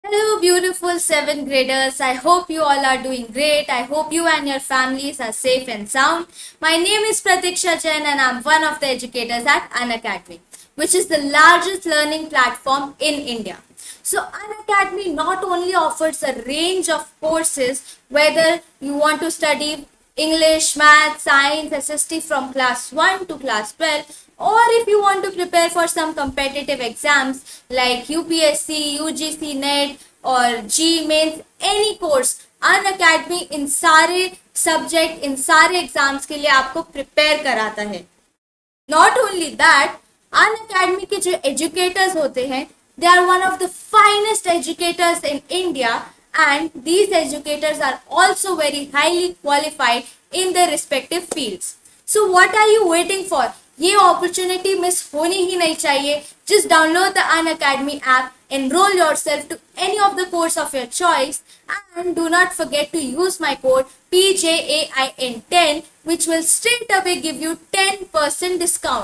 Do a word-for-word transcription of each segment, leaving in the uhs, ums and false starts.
Hello, beautiful seventh graders. I hope you all are doing great. I hope you and your families are safe and sound. My name is Pratiksha Jain and I'm one of the educators at Unacademy, which is the largest learning platform in India. So Unacademy not only offers a range of courses, whether you want to study English, Math, Science, S S T from class one to class twelve, or if you want to prepare for some competitive exams like U P S C, U G C Net or G Mains, any course, Unacademy इन सारे subject in सारे exams के लिए आपको prepare कराता है. Not only that, Unacademy के जो educators होते हैं, they are one of the finest educators in India, and these educators are also very highly qualified in their respective fields. So what are you waiting for? ये opportunity miss होनी ही नहीं चाहिए. Just download the Unacademy app, enroll yourself to any of the course of your choice, and do not forget to use my code P J A I N ten, which will straight away give you ten percent discount.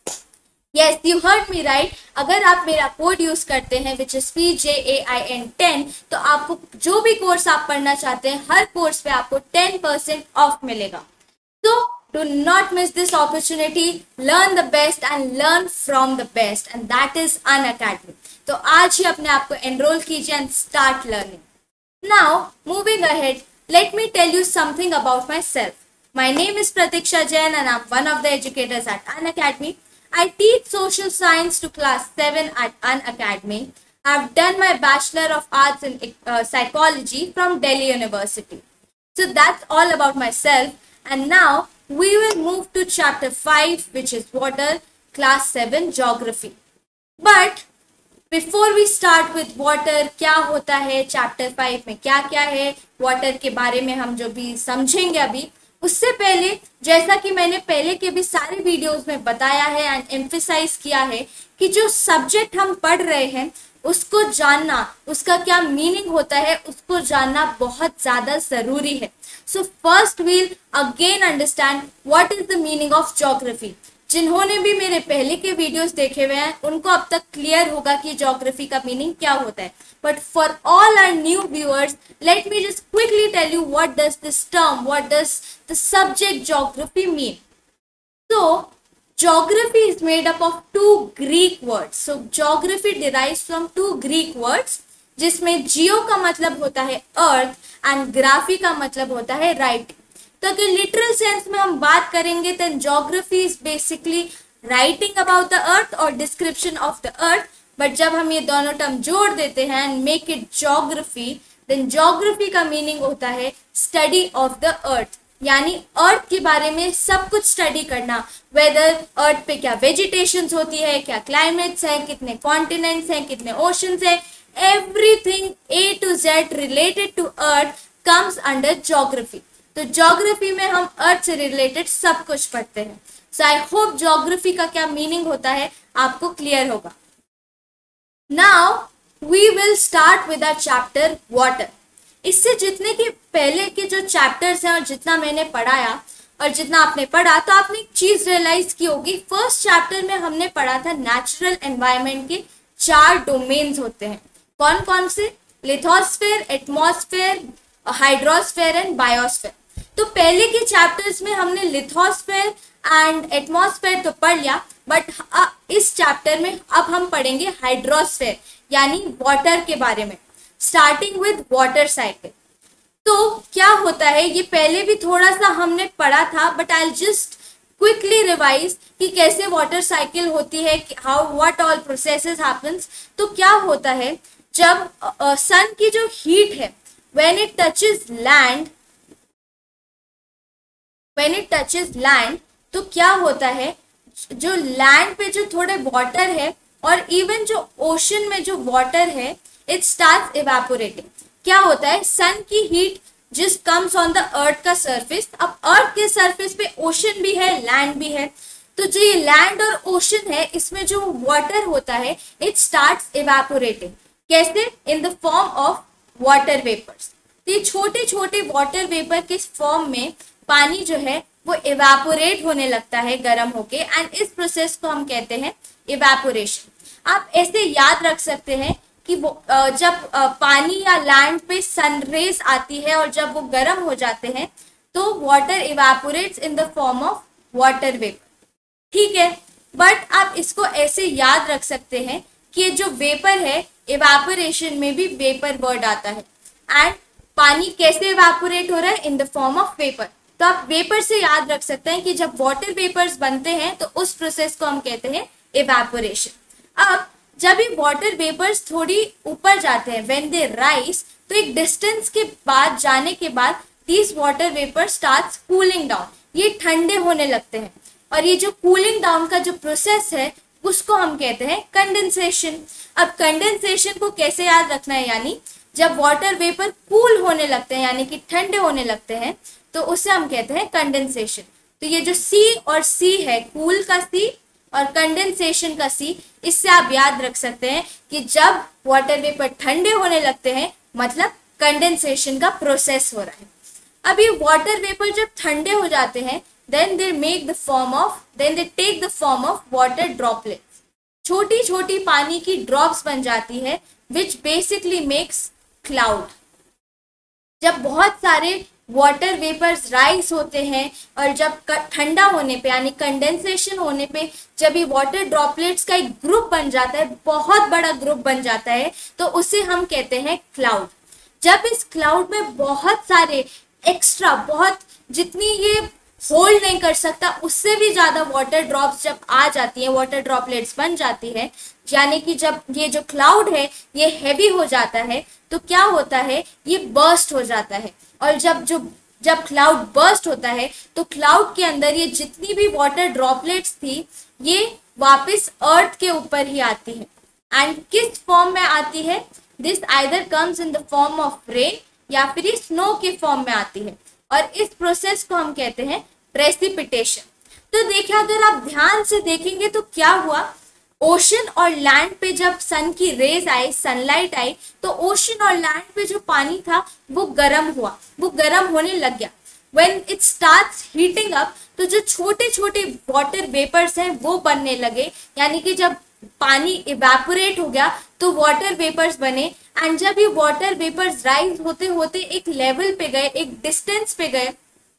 Yes, you heard me right. अगर आप मेरा code use करते हैं which is P J A I N ten, तो आपको जो भी course आप पढ़ना चाहते हैं हर कोर्स पे आपको ten percent ऑफ मिलेगा. So do not miss this opportunity. Learn the best and learn from the best, and that is Unacademy. तो आज ही अपने आप को enroll कीजिए and start learning. Now moving ahead, let me tell you something about myself. My name is Pratiksha Jain and I'm one of the educators at Unacademy. I teach social science to class seven at Unacademy. I've done my Bachelor of Arts in uh, Psychology from Delhi University. So that's all about myself. And now we will move to chapter five, which is water, class seven geography. But before we start with water, क्या होता है chapter five में क्या क्या है, water के बारे में हम जो भी समझेंगे अभी, उससे पहले जैसा कि मैंने पहले के भी सारे वीडियोस में बताया है एंड एम्फसाइज किया है कि जो सब्जेक्ट हम पढ़ रहे हैं उसको जानना, उसका क्या मीनिंग होता है, उसको जानना बहुत ज़्यादा ज़रूरी है. So first we'll again understand what is the meaning of geography. जिन्होंने भी मेरे पहले के वीडियोस देखे हुए हैं उनको अब तक क्लियर होगा कि ज्योग्राफी का मीनिंग क्या होता है. But for all our new viewers, let me just quickly tell you what does this term, what does the subject geography mean. So geography is made up of two Greek words. So geography derives from two Greek words, जिसमें जियो का मतलब होता है earth and graphy का मतलब होता है right. तो अगर लिटरल सेंस में हम बात करेंगे तो geography is basically writing about the earth और description of the earth. But जब हम ये दोनों टर्म जोड़ देते हैं and make it geography, then geography का मीनिंग होता है स्टडी ऑफ द अर्थ, यानी अर्थ के बारे में सब कुछ स्टडी करना. वेदर अर्थ पे क्या वेजिटेशंस होती है, क्या क्लाइमेट्स हैं, कितने कॉन्टिनेंट्स हैं, कितने ओशंस हैं, everything A to Z related to earth comes under geography. तो ज्योग्राफी में हम अर्थ से रिलेटेड सब कुछ पढ़ते हैं. सो आई होप ज्योग्राफी का क्या मीनिंग होता है आपको क्लियर होगा. Now we will start with our chapter water. इससे जितने के पहले के जो चैप्टर्स हैं और जितना मैंने पढ़ाया और जितना आपने पढ़ा, तो आपने एक चीज रियलाइज की होगी. फर्स्ट चैप्टर में हमने पढ़ा था नेचुरल एनवायरनमेंट के चार डोमेन्स होते हैं. कौन कौन से? Lithosphere, atmosphere, hydrosphere and biosphere. तो पहले के चैप्टर्स में हमने लिथोस्फेयर एंड एटमॉस्फेयर तो पढ़ लिया, बट इस चैप्टर में अब हम पढ़ेंगे हाइड्रोस्फेयर यानी वाटर के बारे में, स्टार्टिंग विद वाटर साइकिल. तो क्या होता है, ये पहले भी थोड़ा सा हमने पढ़ा था, but I just quickly revise कि कैसे वाटर साइकिल होती है, how what all processes happens. तो क्या होता है, जब सन uh, की जो हीट है, when it touches land when it touches land तो क्या होता है, जो लैंड पे जो थोड़े वाटर है और इवन जो ओशन में जो वाटर है, इट स्टार्ट इवेपोरेटिंग. क्या होता है, सन की हीट जिस कम्स ऑन द अर्थ का सरफेस. अब अर्थ के सरफेस पे ओशन भी है, लैंड भी है. तो जो ये लैंड और ओशन है, इसमें जो वाटर होता है, इट स्टार्ट्स इवेपोरेटिंग. कैसे? In the form of water vapours. तो ये छोटे छोटे वाटर वेपर के फॉर्म में पानी जो है वो इवेपोरेट होने लगता है गर्म होके, एंड इस प्रोसेस को हम कहते हैं इवेपोरेशन. आप ऐसे याद रख सकते हैं कि वो अ, जब अ, पानी या लैंड पे सन रेज आती है और जब वो गर्म हो जाते हैं तो water evaporates in the form of water vapour. ठीक है, बट आप इसको ऐसे याद रख सकते हैं कि ये जो वेपर है, इवेपोरेशन में भी वेपर वर्ड आता है। एंड पानी कैसे इवेपोरेट हो रहा है? In the form of vapour. तो आप वेपर से याद रख सकते हैं कि जब वाटर वेपर्स बनते हैं तो उस प्रोसेस को हम कहते हैं इवेपोरेशन। अब जब ये वाटर वेपर्स थोड़ी ऊपर जाते हैं, व्हेन दे राइज, तो एक डिस्टेंस के बाद जाने के बाद these water vapour starts cooling down, ये ठंडे होने लगते हैं। और ये जो कूलिंग डाउन का जो प्रोसेस है उसको हम कहते हैं कंडेंसेशन। अब कंडेंसेशन को कैसे याद रखना है? यानी जब वाटर वेपर कूल होने लगते हैं यानी कि ठंडे होने लगते हैं तो उसे हम कहते हैं कंडेंसेशन। तो ये जो सी और सी है, कूल का सी और कंडेंसेशन का सी, इससे आप याद रख सकते हैं कि जब वाटर वेपर ठंडे होने लगते हैं मतलब कंडेंसेशन का प्रोसेस हो रहा है। अब ये वाटर वेपर जब ठंडे हो जाते हैं then they make the form of then they take the form of water droplets, छोटी छोटी पानी की ड्रॉप्स बन जाती है which basically makes cloud। जब बहुत सारे वाटर वेपर्स राइज होते हैं और जब ठंडा होने पे यानी कंडेंसेशन होने पे जब ये वाटर ड्रॉपलेट्स का एक ग्रुप बन जाता है, बहुत बड़ा ग्रुप बन जाता है, तो उसे हम कहते हैं क्लाउड। जब इस क्लाउड में बहुत सारे एक्स्ट्रा, बहुत जितनी ये होल्ड नहीं कर सकता उससे भी ज्यादा वाटर ड्रॉप्स जब आ जाती है, वाटर ड्रॉपलेट्स बन जाती है, यानी कि जब ये जो क्लाउड है ये हैवी हो जाता है तो क्या होता है? ये बर्स्ट हो जाता है। और जब जो जब क्लाउड बर्स्ट होता है तो क्लाउड के अंदर ये जितनी भी वाटर ड्रॉपलेट्स थी ये वापस अर्थ के ऊपर ही आती है। एंड किस फॉर्म में आती है? This either comes in the form of rain या फिर ये स्नो के फॉर्म में आती है और इस प्रोसेस को हम कहते हैं प्रेसिपिटेशन। तो देखिए, अगर आप ध्यान से देखेंगे तो क्या हुआ, ओशन और लैंड पे जब सन की रेज आई, सनलाइट आई, तो ओशन और लैंड पे जो पानी था वो गर्म हुआ, वो गर्म होने लग गया। When it starts heating up, तो जो छोटे छोटे वाटर वेपर्स हैं वो बनने लगे, यानी कि जब पानी इवेपोरेट हो गया तो वाटर वेपर्स बने। एंड जब ये वाटर वेपर्स राइज होते होते एक लेवल पे गए, एक डिस्टेंस पे गए,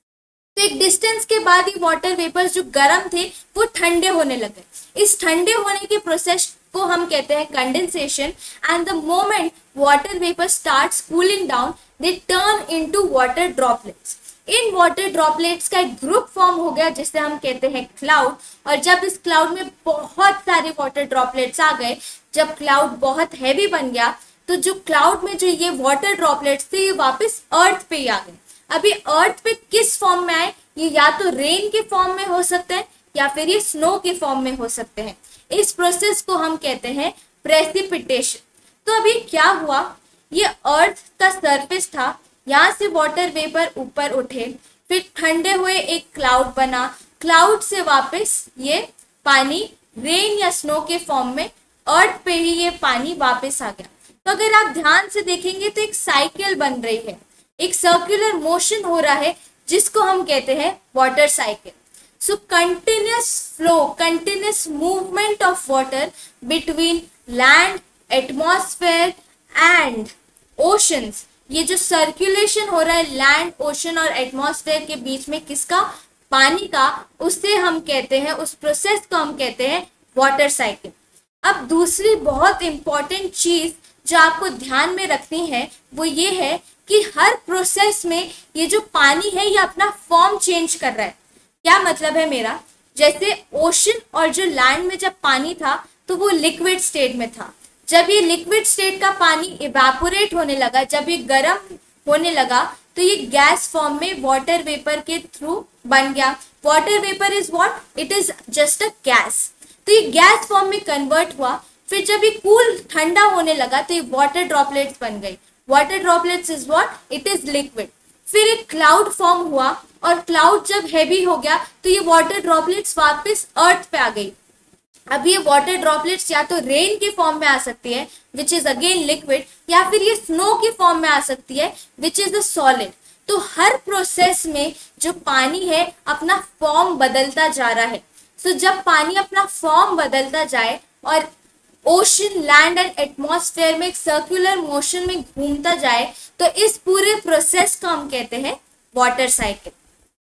तो एक डिस्टेंस के बाद ये वाटर वेपर्स जो गर्म थे वो ठंडे होने लगे। इस ठंडे होने के प्रोसेस को हम कहते हैं condensation. And the moment water vapour starts cooling down, they turn into water droplets. इन वाटर ड्रॉपलेट्स का एक ग्रुप फॉर्म हो गया जिसे हम कहते हैं क्लाउड। और जब इस क्लाउड में बहुत सारे वाटर ड्रॉपलेट्स आ गए, जब क्लाउड बहुत हैवी बन गया, तो जो क्लाउड में जो ये वाटर ड्रॉपलेट्स थे ये वापस अर्थ पे ही आ गए। अभी अर्थ पे किस फॉर्म में आए? ये या तो रेन के फॉर्म में हो सकते हैं या फिर ये स्नो के फॉर्म में हो सकते हैं। इस प्रोसेस को हम कहते हैं प्रेसिपिटेशन। तो अभी क्या हुआ, ये अर्थ का सरफेस था, यहाँ से वाटर वेपर ऊपर उठे, फिर ठंडे हुए एक क्लाउड बना, क्लाउड से वापस ये पानी रेन या स्नो के फॉर्म में अर्थ पे ही ये पानी वापस आ गया। तो अगर आप ध्यान से देखेंगे तो एक साइकिल बन रही है, एक सर्कुलर मोशन हो रहा है जिसको हम कहते हैं water cycle. So continuous flow, continuous movement of water between land, atmosphere and oceans. ये जो सर्कुलेशन हो रहा है लैंड, ओशन और एटमॉस्फेयर के बीच में किसका? पानी का। उससे हम कहते हैं, उस प्रोसेस को हम कहते हैं वाटर साइकिल। अब दूसरी बहुत इंपॉर्टेंट चीज जो आपको ध्यान में रखनी है वो ये है कि हर प्रोसेस में ये जो पानी है ये अपना फॉर्म चेंज कर रहा है। क्या मतलब है मेरा? जैसे ओशन और जो लैंड में जब पानी था तो वो लिक्विड स्टेट में था। जब ये लिक्विड स्टेट का पानी इवेपोरेट होने लगा, जब ये गर्म होने लगा, तो ये गैस फॉर्म में वाटर वेपर के थ्रू बन गया। Water vapour is what? It is just a gas. तो ये गैस फॉर्म में कन्वर्ट हुआ। फिर जब ये कूल ठंडा होने लगा तो ये वाटर ड्रॉपलेट्स बन गई। Water droplets is what? It is liquid. फिर एक क्लाउड फॉर्म हुआ और क्लाउड जब हैवी हो गया तो ये वाटर ड्रॉपलेट्स वापस अर्थ पे आ गई। अब ये वाटर ड्रॉपलेट्स या तो रेन के फॉर्म में आ सकती है विच इज अगेन लिक्विड, या फिर ये स्नो के फॉर्म में आ सकती है विच इज द सॉलिड। तो हर प्रोसेस में जो पानी है अपना फॉर्म बदलता जा रहा है। सो so, जब पानी अपना फॉर्म बदलता जाए और ओशन, लैंड एंड एटमॉस्फेयर में एक सर्कुलर मोशन में घूमता जाए तो इस पूरे प्रोसेस को हम कहते हैं वाटर साइकिल।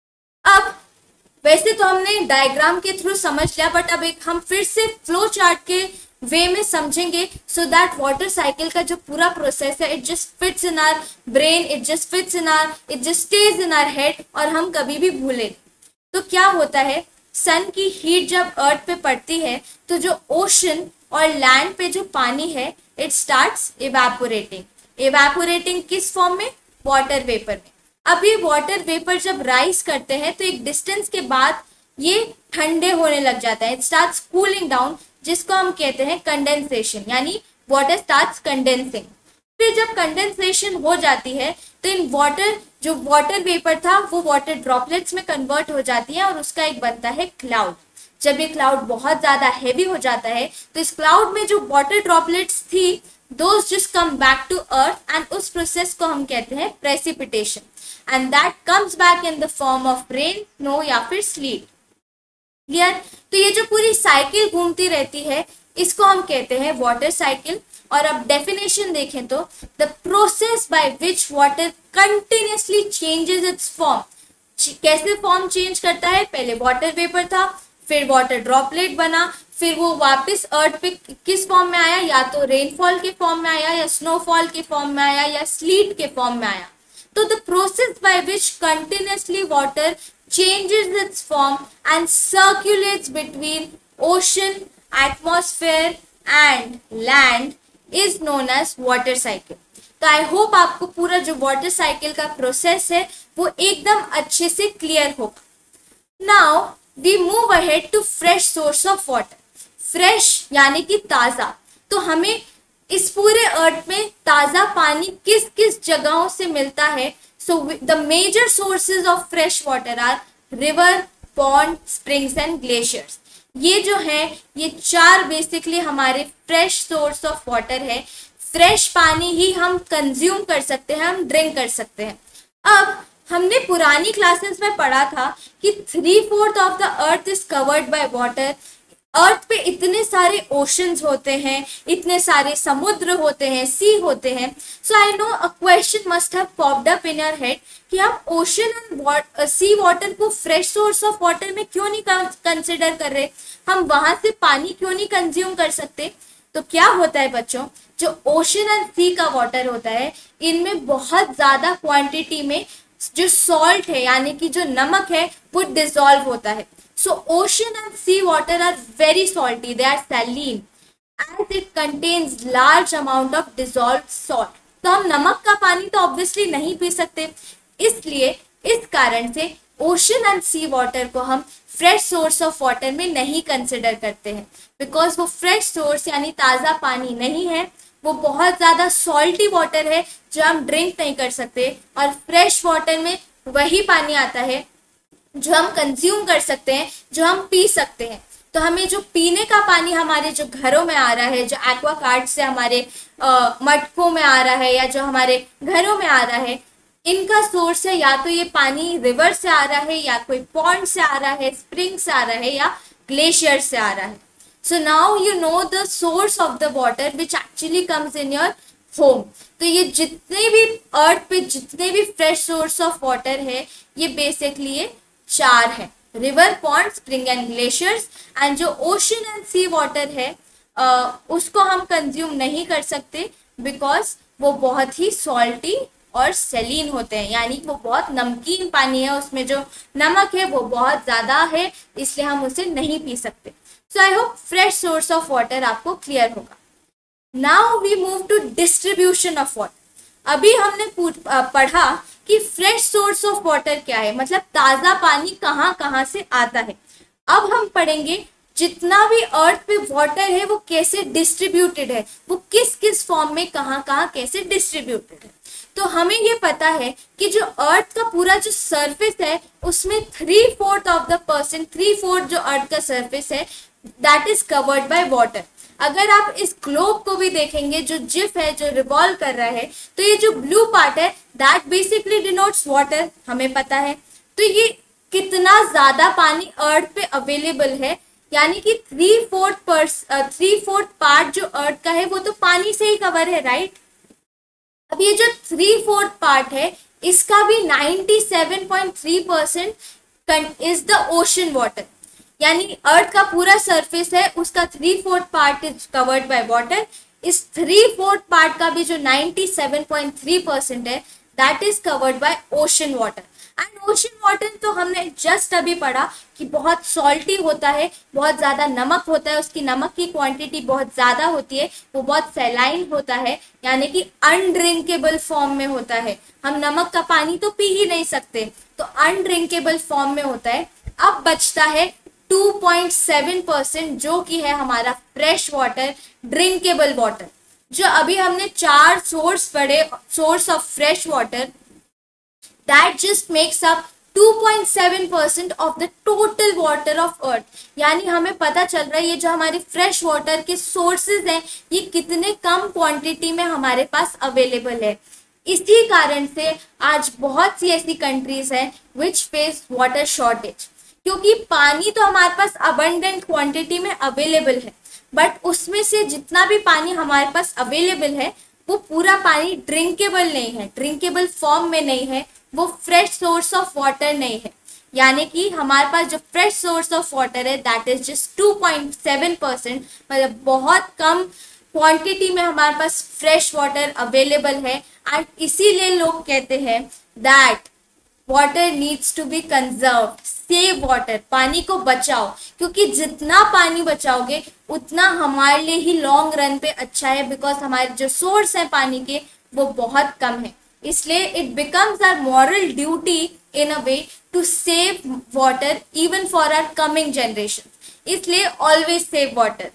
अब वैसे तो हमने डायग्राम के थ्रू समझ लिया, बट अब एक हम फिर से फ्लो चार्ट के वे में समझेंगे, सो दैट वाटर साइकिल का जो पूरा प्रोसेस है it just fits in our brain, it just fits in our, it just stays in our head और हम कभी भी भूले। तो क्या होता है, सन की हीट जब अर्थ पे पड़ती है तो जो ओशन और लैंड पे जो पानी है इट स्टार्ट्स इवेपोरेटिंग। इवेपोरेटिंग किस फॉर्म में? वाटर वेपर में। अब ये वाटर वेपर जब राइज करते हैं तो एक डिस्टेंस के बाद ये ठंडे होने लग जाता है, इट स्टार्ट्स कूलिंग डाउन, जिसको हम कहते हैं कंडेंसेशन, यानी वाटर स्टार्ट्स कंडेंसिंग। फिर जब कंडेंसेशन हो जाती है तो इन वाटर जो वाटर वेपर था वो वाटर ड्रॉपलेट्स में कन्वर्ट हो जाती है और उसका एक बनता है क्लाउड। जब ये क्लाउड बहुत ज्यादा हैवी हो जाता है तो इस क्लाउड में जो वाटर ड्रॉपलेट्स थी those just come back to earth and उस प्रोसेस को हम कहते हैं precipitation, and that comes back in the form of rain, snow या फिर स्लीट। क्लियर? तो ये जो पूरी साइकिल घूमती रहती है इसको हम कहते हैं वाटर साइकिल। और अब डेफिनेशन देखें तो the process by which water continuously changes its form. कैसे फॉर्म चेंज करता है? पहले वाटर वेपर था, फिर वाटर ड्रॉपलेट बना, फिर वो वापस अर्थ पे किस फॉर्म में आया? या तो रेनफॉल के फॉर्म में आया, या स्नोफॉल के फॉर्म में आया, या स्लीट के फॉर्म में आया। तो the process by which continuously water changes its form and circulates between ocean, atmosphere and land is known as water cycle. तो आई होप आपको पूरा जो वाटर साइकिल का प्रोसेस है वो एकदम अच्छे से क्लियर होगा। Now we move ahead to fresh source of water. Fresh यानी कि ताज़ा। तो हमें इस पूरे अर्थ में ताज़ा पानी किस किस जगहों से मिलता है? So the major sources of fresh water are river, pond, springs and glaciers. ये जो है ये चार बेसिकली हमारे फ्रेश सोर्स ऑफ वाटर है। फ्रेश पानी ही हम कंज्यूम कर सकते हैं, हम ड्रिंक कर सकते हैं। अब हमने पुरानी क्लासेस में पढ़ा था कि three fourth of the earth is covered by water. Earth पे इतने सारे ओशंस होते हैं, इतने सारे समुद्र होते हैं, सी होते हैं। So I know a question must have popped up in your head कि हम ओशन एंड सी वाटर को फ्रेश सोर्स ऑफ वाटर में क्यों नहीं कंसिडर कर रहे, हम वहां से पानी क्यों नहीं कंज्यूम कर सकते? तो क्या होता है बच्चों, जो ओशन एंड सी का वाटर होता है इनमें बहुत ज्यादा क्वांटिटी में जो सॉल्ट है यानी कि जो नमक है वो डिसॉल्व होता है। So ocean and sea water are very salty, they are saline as it contains large amount of dissolved salt. तो हम नमक का पानी तो obviously नहीं पी सकते, इसलिए इस कारण से ocean and sea water को हम fresh source of water में नहीं consider करते हैं, because वो fresh source यानी ताज़ा पानी नहीं है, वो बहुत ज़्यादा salty water है जो हम drink नहीं कर सकते। और fresh water में वही पानी आता है जो हम कंज्यूम कर सकते हैं, जो हम पी सकते हैं। तो हमें जो पीने का पानी हमारे जो घरों में आ रहा है, जो एक्वा गार्ड से हमारे मटकों में आ रहा है या जो हमारे घरों में आ रहा है, इनका सोर्स है या तो ये पानी रिवर से आ रहा है, या कोई पॉन्ड से आ रहा है, स्प्रिंग से आ रहा है, या ग्लेशियर से आ रहा है। So now you know the source of the water which actually comes in your home. तो ये जितने भी अर्थ पे जितने भी फ्रेश सोर्स ऑफ वाटर है ये बेसिकली ये चार है, river, pond, spring and glaciers. And जो ओशन एंड सी वाटर है uh, उसको हम कंज्यूम नहीं कर सकते बिकॉज वो बहुत ही सॉल्टी और सेलिन होते हैं, यानी वो बहुत नमकीन पानी है, उसमें जो नमक है वो बहुत ज़्यादा है, इसलिए हम उसे नहीं पी सकते। So I hope fresh source of water आपको क्लियर होगा। Now we move to distribution of water. अभी हमने पढ़ा कि फ्रेश सोर्स ऑफ वाटर क्या है, मतलब ताज़ा पानी कहाँ कहाँ से आता है। अब हम पढ़ेंगे जितना भी अर्थ पे वाटर है वो कैसे डिस्ट्रीब्यूटेड है, वो किस किस फॉर्म में कहाँ कहाँ कैसे डिस्ट्रीब्यूटेड है। तो हमें ये पता है कि जो अर्थ का पूरा जो सरफेस है उसमें three fourth of the percent three fourth जो अर्थ का सरफेस है that is covered by water. अगर आप इस ग्लोब को भी देखेंगे, जो जिफ है जो रिवॉल्व कर रहा है, तो ये जो ब्लू पार्ट है दैट बेसिकली डिनोट्स वाटर, हमें पता है। तो ये कितना ज्यादा पानी अर्थ पे अवेलेबल है यानी कि three fourth per three fourth part जो अर्थ का है वो तो पानी से ही कवर है, राइट। अब ये जो थ्री फोर्थ पार्ट है इसका भी ninety seven point three percent is the ocean water, यानी अर्थ का पूरा सरफेस है उसका three fourth part is covered by water. इस थ्री फोर्थ पार्ट का भी जो ninety seven point three percent है that is covered by ocean water. And ocean water तो हमने जस्ट अभी पढ़ा कि बहुत सॉल्टी होता है, बहुत ज़्यादा नमक होता है, उसकी नमक की क्वांटिटी बहुत ज़्यादा होती है, वो बहुत सैलाइन होता है, यानी कि अनड्रिंकेबल फॉर्म में होता है। हम नमक का पानी तो पी ही नहीं सकते, तो अनड्रिंकेबल फॉर्म में होता है। अब बचता है टू पॉइंट सेवन परसेंट जो कि है हमारा फ्रेश वाटर, ड्रिंकेबल वाटर। जो अभी हमने चार सोर्स पढ़े, source of fresh water, that just makes up two point seven percent of the total water of earth। यानी हमें पता चल रहा है ये जो हमारे फ्रेश वाटर के सोर्सेज हैं ये कितने कम क्वांटिटी में हमारे पास अवेलेबल है। इसी कारण से आज बहुत सी ऐसी कंट्रीज हैं which face water shortage, क्योंकि पानी तो हमारे पास अबंडेंट क्वांटिटी में अवेलेबल है, बट उसमें से जितना भी पानी हमारे पास अवेलेबल है वो पूरा पानी ड्रिंकेबल नहीं है, ड्रिंकेबल फॉर्म में नहीं है, वो फ्रेश सोर्स ऑफ वाटर नहीं है। यानी कि हमारे पास जो फ्रेश सोर्स ऑफ वाटर है that is just two point seven percent, मतलब बहुत कम क्वांटिटी में हमारे पास फ्रेश वाटर अवेलेबल है। एंड इसीलिए लोग कहते हैं that water needs to be conserved, save water, पानी को बचाओ, क्योंकि जितना पानी बचाओगे उतना हमारे लिए ही लॉन्ग रन पे अच्छा है, बिकॉज हमारे जो सोर्स है पानी के वो बहुत कम है। इसलिए it becomes our moral duty in a way to save water even for our coming generation, इसलिए ऑलवेज सेव वाटर।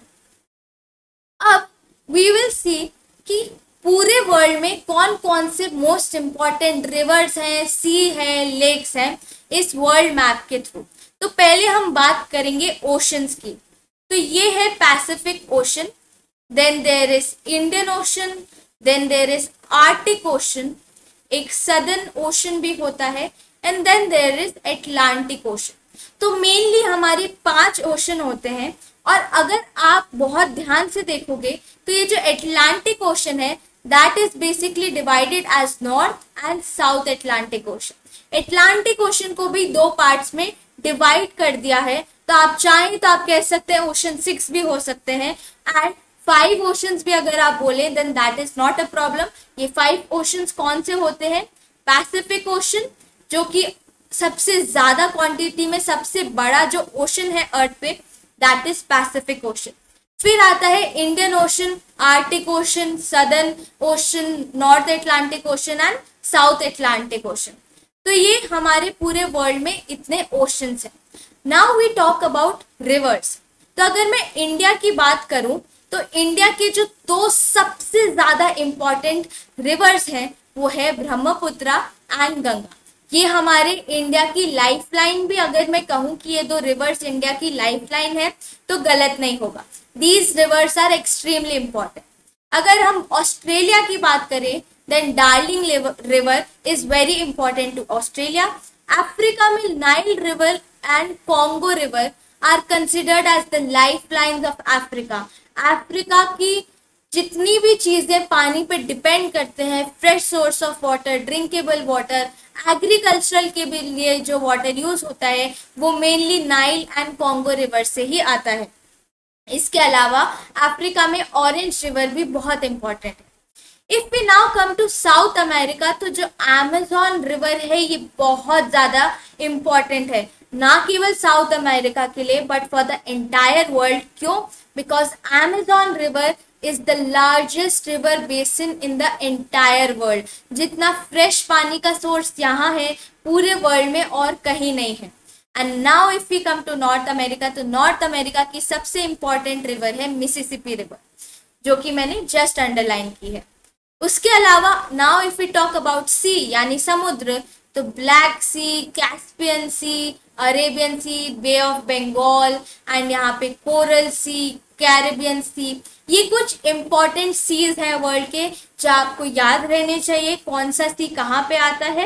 अब वी विल सी कि पूरे वर्ल्ड में कौन कौन से मोस्ट इंपॉर्टेंट रिवर्स हैं, सी हैं, लेक्स हैं इस वर्ल्ड मैप के थ्रू। तो पहले हम बात करेंगे ओशंस की। तो ये है Pacific Ocean, then there is Indian Ocean, then there is Arctic Ocean, एक सदर्न ओशन भी होता है, and then there is Atlantic Ocean. तो मेनली हमारे पांच ओशन होते हैं, और अगर आप बहुत ध्यान से देखोगे तो ये जो एटलांटिक ओशन है that is basically divided as North and South Atlantic Ocean. Atlantic Ocean को भी दो पार्ट्स में डिवाइड कर दिया है, तो आप चाहें तो आप कह सकते हैं ओशन सिक्स भी हो सकते हैं, एंड फाइव ओशंस भी अगर आप बोले then that is not a problem. ये फाइव ओशंस कौन से होते हैं? पैसिफिक ओशन जो कि सबसे ज्यादा क्वांटिटी में सबसे बड़ा जो ओशन है अर्थ पे दैट इज पैसिफिक ओशन। फिर आता है Indian Ocean, Arctic Ocean, Southern Ocean, North Atlantic Ocean and South Atlantic Ocean. तो ये हमारे पूरे वर्ल्ड में इतने ओशंस हैं। Now we talk about rivers. तो अगर मैं इंडिया की बात करूं तो इंडिया के जो दो सबसे ज्यादा इंपॉर्टेंट रिवर्स हैं वो है ब्रह्मपुत्रा एंड गंगा। ये हमारे इंडिया की लाइफलाइन भी अगर मैं कहूँ कि ये दो रिवर्स इंडिया की लाइफलाइन है तो गलत नहीं होगा। These rivers are extremely important. अगर हम ऑस्ट्रेलिया की बात करें then Darling River is very important to Australia. Africa में Nile River and Congo River are considered as the lifelines of Africa. Africa की जितनी भी चीजें पानी पे डिपेंड करते हैं, fresh source of water, drinkable water, agricultural के भी लिए जो वाटर यूज होता है वो mainly Nile and Congo River से ही आता है। इसके अलावा अफ्रीका में ऑरेंज रिवर भी बहुत इंपॉर्टेंट है। If we now come to South America तो जो अमेज़न रिवर है ये बहुत ज्यादा इंपॉर्टेंट है, ना केवल साउथ अमेरिका के लिए but for the entire world. क्यों? Because Amazon River is the largest river basin in the entire world। जितना फ्रेश पानी का सोर्स यहाँ है पूरे वर्ल्ड में और कहीं नहीं है। And now if we come to North America तो नॉर्थ अमेरिका की सबसे इंपॉर्टेंट रिवर है मिसिसिपी रिवर, जो कि मैंने जस्ट अंडरलाइन की है। उसके अलावा now if we talk about sea यानी समुद्र तो Black Sea, Caspian Sea, Arabian Sea, Bay of Bengal and यहाँ पे कोरल सी, कैरेबियन सी, ये कुछ इंपॉर्टेंट सीज हैं वर्ल्ड के जो आपको याद रहने चाहिए कौन सा सी कहाँ पे आता है।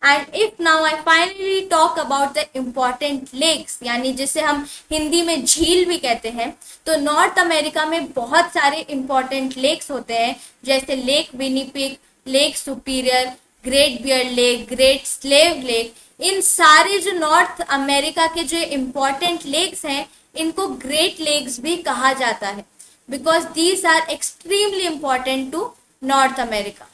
And if now I finally talk about the important lakes, यानी जिसे हम हिंदी में झील भी कहते हैं, तो नॉर्थ अमेरिका में बहुत सारे इम्पॉर्टेंट लेक्स होते हैं, जैसे Lake Winnipeg, Lake Superior, Great Bear Lake, Great Slave Lake. इन सारे जो नॉर्थ अमेरिका के जो इम्पॉर्टेंट लेक्स हैं, इनको ग्रेट लेक्स भी कहा जाता है, because these are extremely important to North America.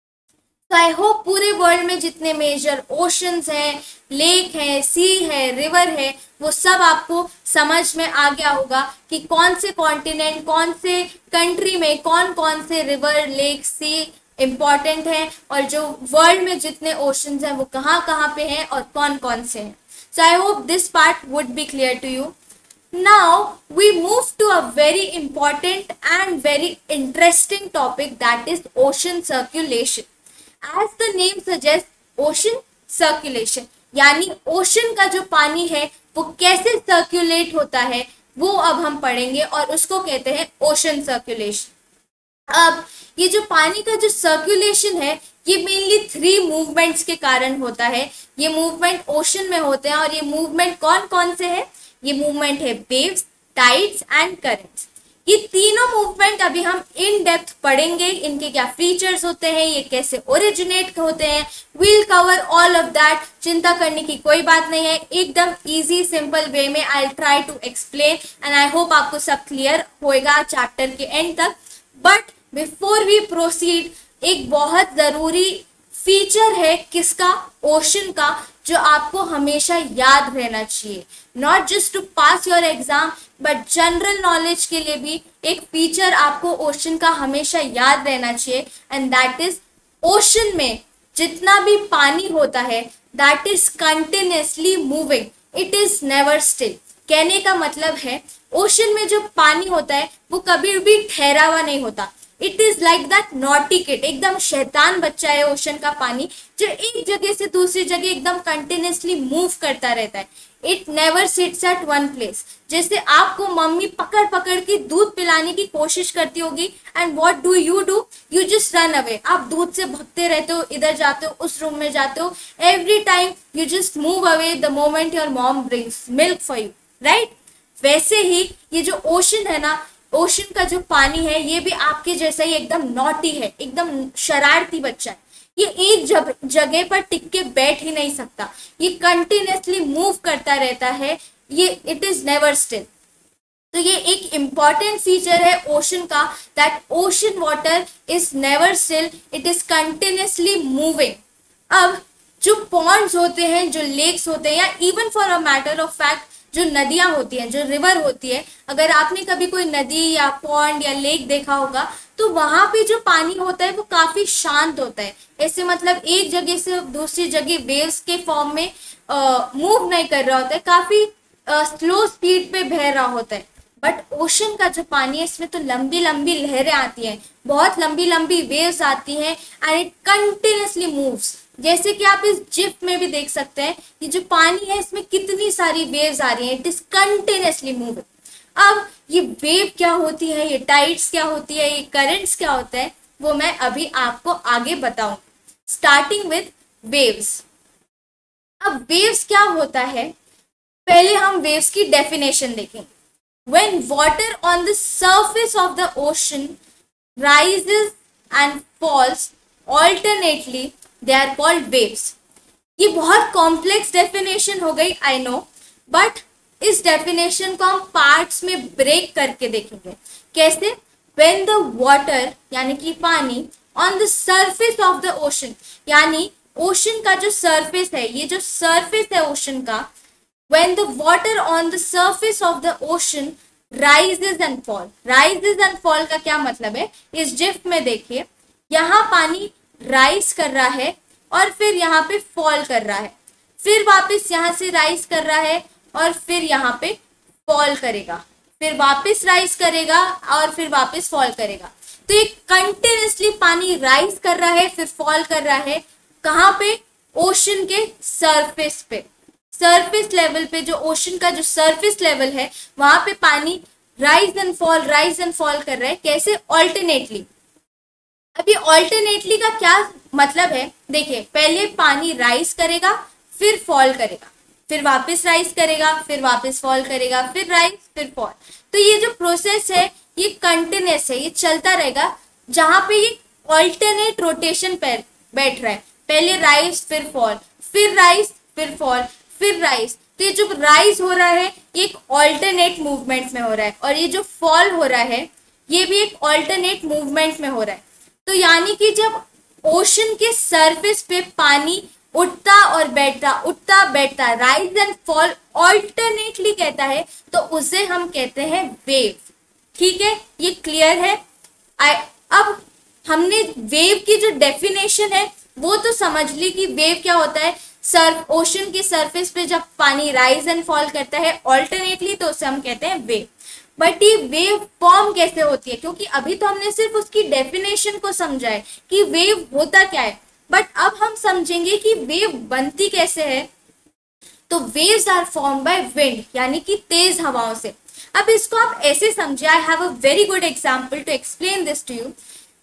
तो आई होप पूरे वर्ल्ड में जितने मेजर ओशंस हैं, लेक है, सी है, रिवर है, वो सब आपको समझ में आ गया होगा कि कौन से कॉन्टिनेंट, कौन से कंट्री में कौन कौन से रिवर, लेक, सी इम्पॉर्टेंट है, और जो वर्ल्ड में जितने ओशंस हैं वो कहाँ कहाँ पे हैं और कौन कौन से हैं। So I hope this part would be clear to you. Now we move to a very important and very interesting topic, that is ocean circulation. As the name suggests, ocean circulation, यानी ocean का जो पानी है वो कैसे circulate होता है वो अब हम पढ़ेंगे, और उसको कहते हैं ओशन सर्कुलेशन. अब ये जो पानी का जो सर्कुलेशन है ये मेनली थ्री मूवमेंट्स के कारण होता है. ये मूवमेंट ओशन में होते हैं, और ये मूवमेंट कौन कौन से हैं? ये मूवमेंट है वेव्स, टाइड्स एंड करंट्स. ये तीनों मूवमेंट अभी हम इन डेप्थ पढ़ेंगे, इनके क्या फीचर्स होते हैं, ये कैसे ओरिजिनेट होते हैं. We'll cover all of that, चिंता करने की कोई बात नहीं है. एकदम इजी सिंपल वे में I try to explain, and I hope आपको सब क्लियर होएगा चैप्टर के एंड तक. बट बिफोर वी प्रोसीड, एक बहुत जरूरी फीचर है किसका? ओशन का, जो आपको हमेशा याद रहना चाहिए. Not just to pass your exam, but general knowledge के लिए भी एक फीचर आपको ओशन का हमेशा याद रहना चाहिए, एंड दैट इज ओशन में जितना भी पानी होता है that is continuously moving, it is never still. कहने का मतलब है ओशन में जो पानी होता है वो कभी भी ठहरा हुआ नहीं होता. It is like that naughty kid, एकदम शैतान बच्चा है ओशन का पानी, जो एक जगह से दूसरी जगह एकदम कंटिन्यूसली मूव करता रहता है. It never sits at one place. जैसे आपको मम्मी पकड़ पकड़ के दूध पिलाने की कोशिश करती होगी, and what do you do? You just run away. आप दूध से भगते रहते हो, इधर जाते हो, उस रूम में जाते हो. Every time you just move away the moment your mom brings milk for you, right? वैसे ही ये जो ओशन है ना, ओशन का जो पानी है ये भी आपके जैसा ही एकदम नॉटी है, एकदम शरारती बच्चा है. ये एक जगह पर टिक के बैठ ही नहीं सकता, ये कंटिन्यूसली मूव करता रहता है, ये इट इज नेवर स्टिल. तो ये एक इम्पॉर्टेंट फीचर है ओशन का, that ocean water is never still, it is continuously moving. अब जो पॉन्ड्स होते हैं, जो लेक्स होते हैं, या even for a matter of fact जो नदियां होती हैं, जो रिवर होती है, अगर आपने कभी कोई नदी या पॉन्ड या लेक देखा होगा तो वहां पे जो पानी होता है वो काफी शांत होता है. ऐसे मतलब एक जगह से दूसरी जगह वेव्स के फॉर्म में मूव नहीं कर रहा होता है, काफी स्लो स्पीड पे बह रहा होता है. बट ओशन का जो पानी है इसमें तो लंबी लंबी लहरें आती हैं, बहुत लंबी लंबी वेव्स आती हैं, एंड इट कंटिन्यूसली मूव्स. जैसे कि आप इस जिप में भी देख सकते हैं, ये जो पानी है इसमें कितनी सारी वेव्स आ रही हैं, इट इज कंटिन्यूसली मूविंग. अब ये वेव क्या होती है, ये टाइड्स क्या होती है, ये करंट्स क्या होता है, वो मैं अभी आपको आगे बताऊं. Starting with waves. अब वेव्स क्या होता है, पहले हम वेव्स की डेफिनेशन देखेंगे. When water on the surface of the ocean rises and falls alternately, they are called waves. ये बहुत कॉम्प्लेक्स डेफिनेशन हो गई, आई नो, बट इस डेफिनेशन को हम पार्ट्स में ब्रेक करके देखेंगे. कैसे? When the water यानी कि पानी on the surface of the ocean, यानी ओशन का जो सरफेस है, ये जो सरफेस है ओशन का, when the water on the surface of the ocean rises and fall. rises and fall का क्या मतलब है? इस जिफ में देखिए, यहाँ पानी राइज कर रहा है और फिर यहाँ पे फॉल कर रहा है, फिर वापस यहाँ से राइज कर रहा है और फिर यहाँ पे फॉल करेगा, फिर वापस राइज करेगा और फिर वापस फॉल करेगा. तो ये कंटिन्यूसली पानी राइज कर रहा है फिर फॉल कर रहा है. कहाँ पे? ओशन के सरफेस पे. सरफेस लेवल पे, जो ओशन का जो सरफेस लेवल है वहां पे पानी rise and fall rise and fall कर रहा है. कैसे? ऑल्टरनेटली. अभी ऑल्टरनेटली का क्या मतलब है, देखिए पहले पानी राइज करेगा, फिर फॉल करेगा, फिर वापस राइज करेगा, फिर वापस फॉल करेगा, फिर राइज फिर फॉल। तो ये जो प्रोसेस है ये कंटिन्यूस है, ये चलता रहेगा, जहां पे ये ऑल्टरनेट रोटेशन पर बैठ रहा है, पहले राइज फिर फॉल, फिर राइज फिर फॉल, फिर राइज। तो ये जो राइज हो रहा है ये एक ऑल्टरनेट मूवमेंट में हो रहा है, और ये जो फॉल हो रहा है ये भी एक ऑल्टरनेट मूवमेंट में हो रहा है। तो यानी कि जब ओशन के सरफेस पे पानी उठता और बैठता, उठता बैठता, राइज एंड फॉल ऑल्टरनेटली कहता है, तो उसे हम कहते हैं वेव। ठीक है, ये क्लियर है। I, अब हमने वेव की जो डेफिनेशन है वो तो समझ ली कि वेव क्या होता है। सर्फ ओशन के सरफेस पे जब पानी राइज एंड फॉल करता है ऑल्टरनेटली, तो उसे हम कहते हैं वेव। बट ये वेव फॉर्म कैसे होती है, क्योंकि अभी तो हमने सिर्फ उसकी डेफिनेशन को समझा है कि वेव होता क्या है, बट अब हम समझेंगे कि वेव बनती कैसे है। तो waves are form by wind, यानी कि तेज हवाओं से। अब इसको आप ऐसे समझे, I have a very good example to explain this to you.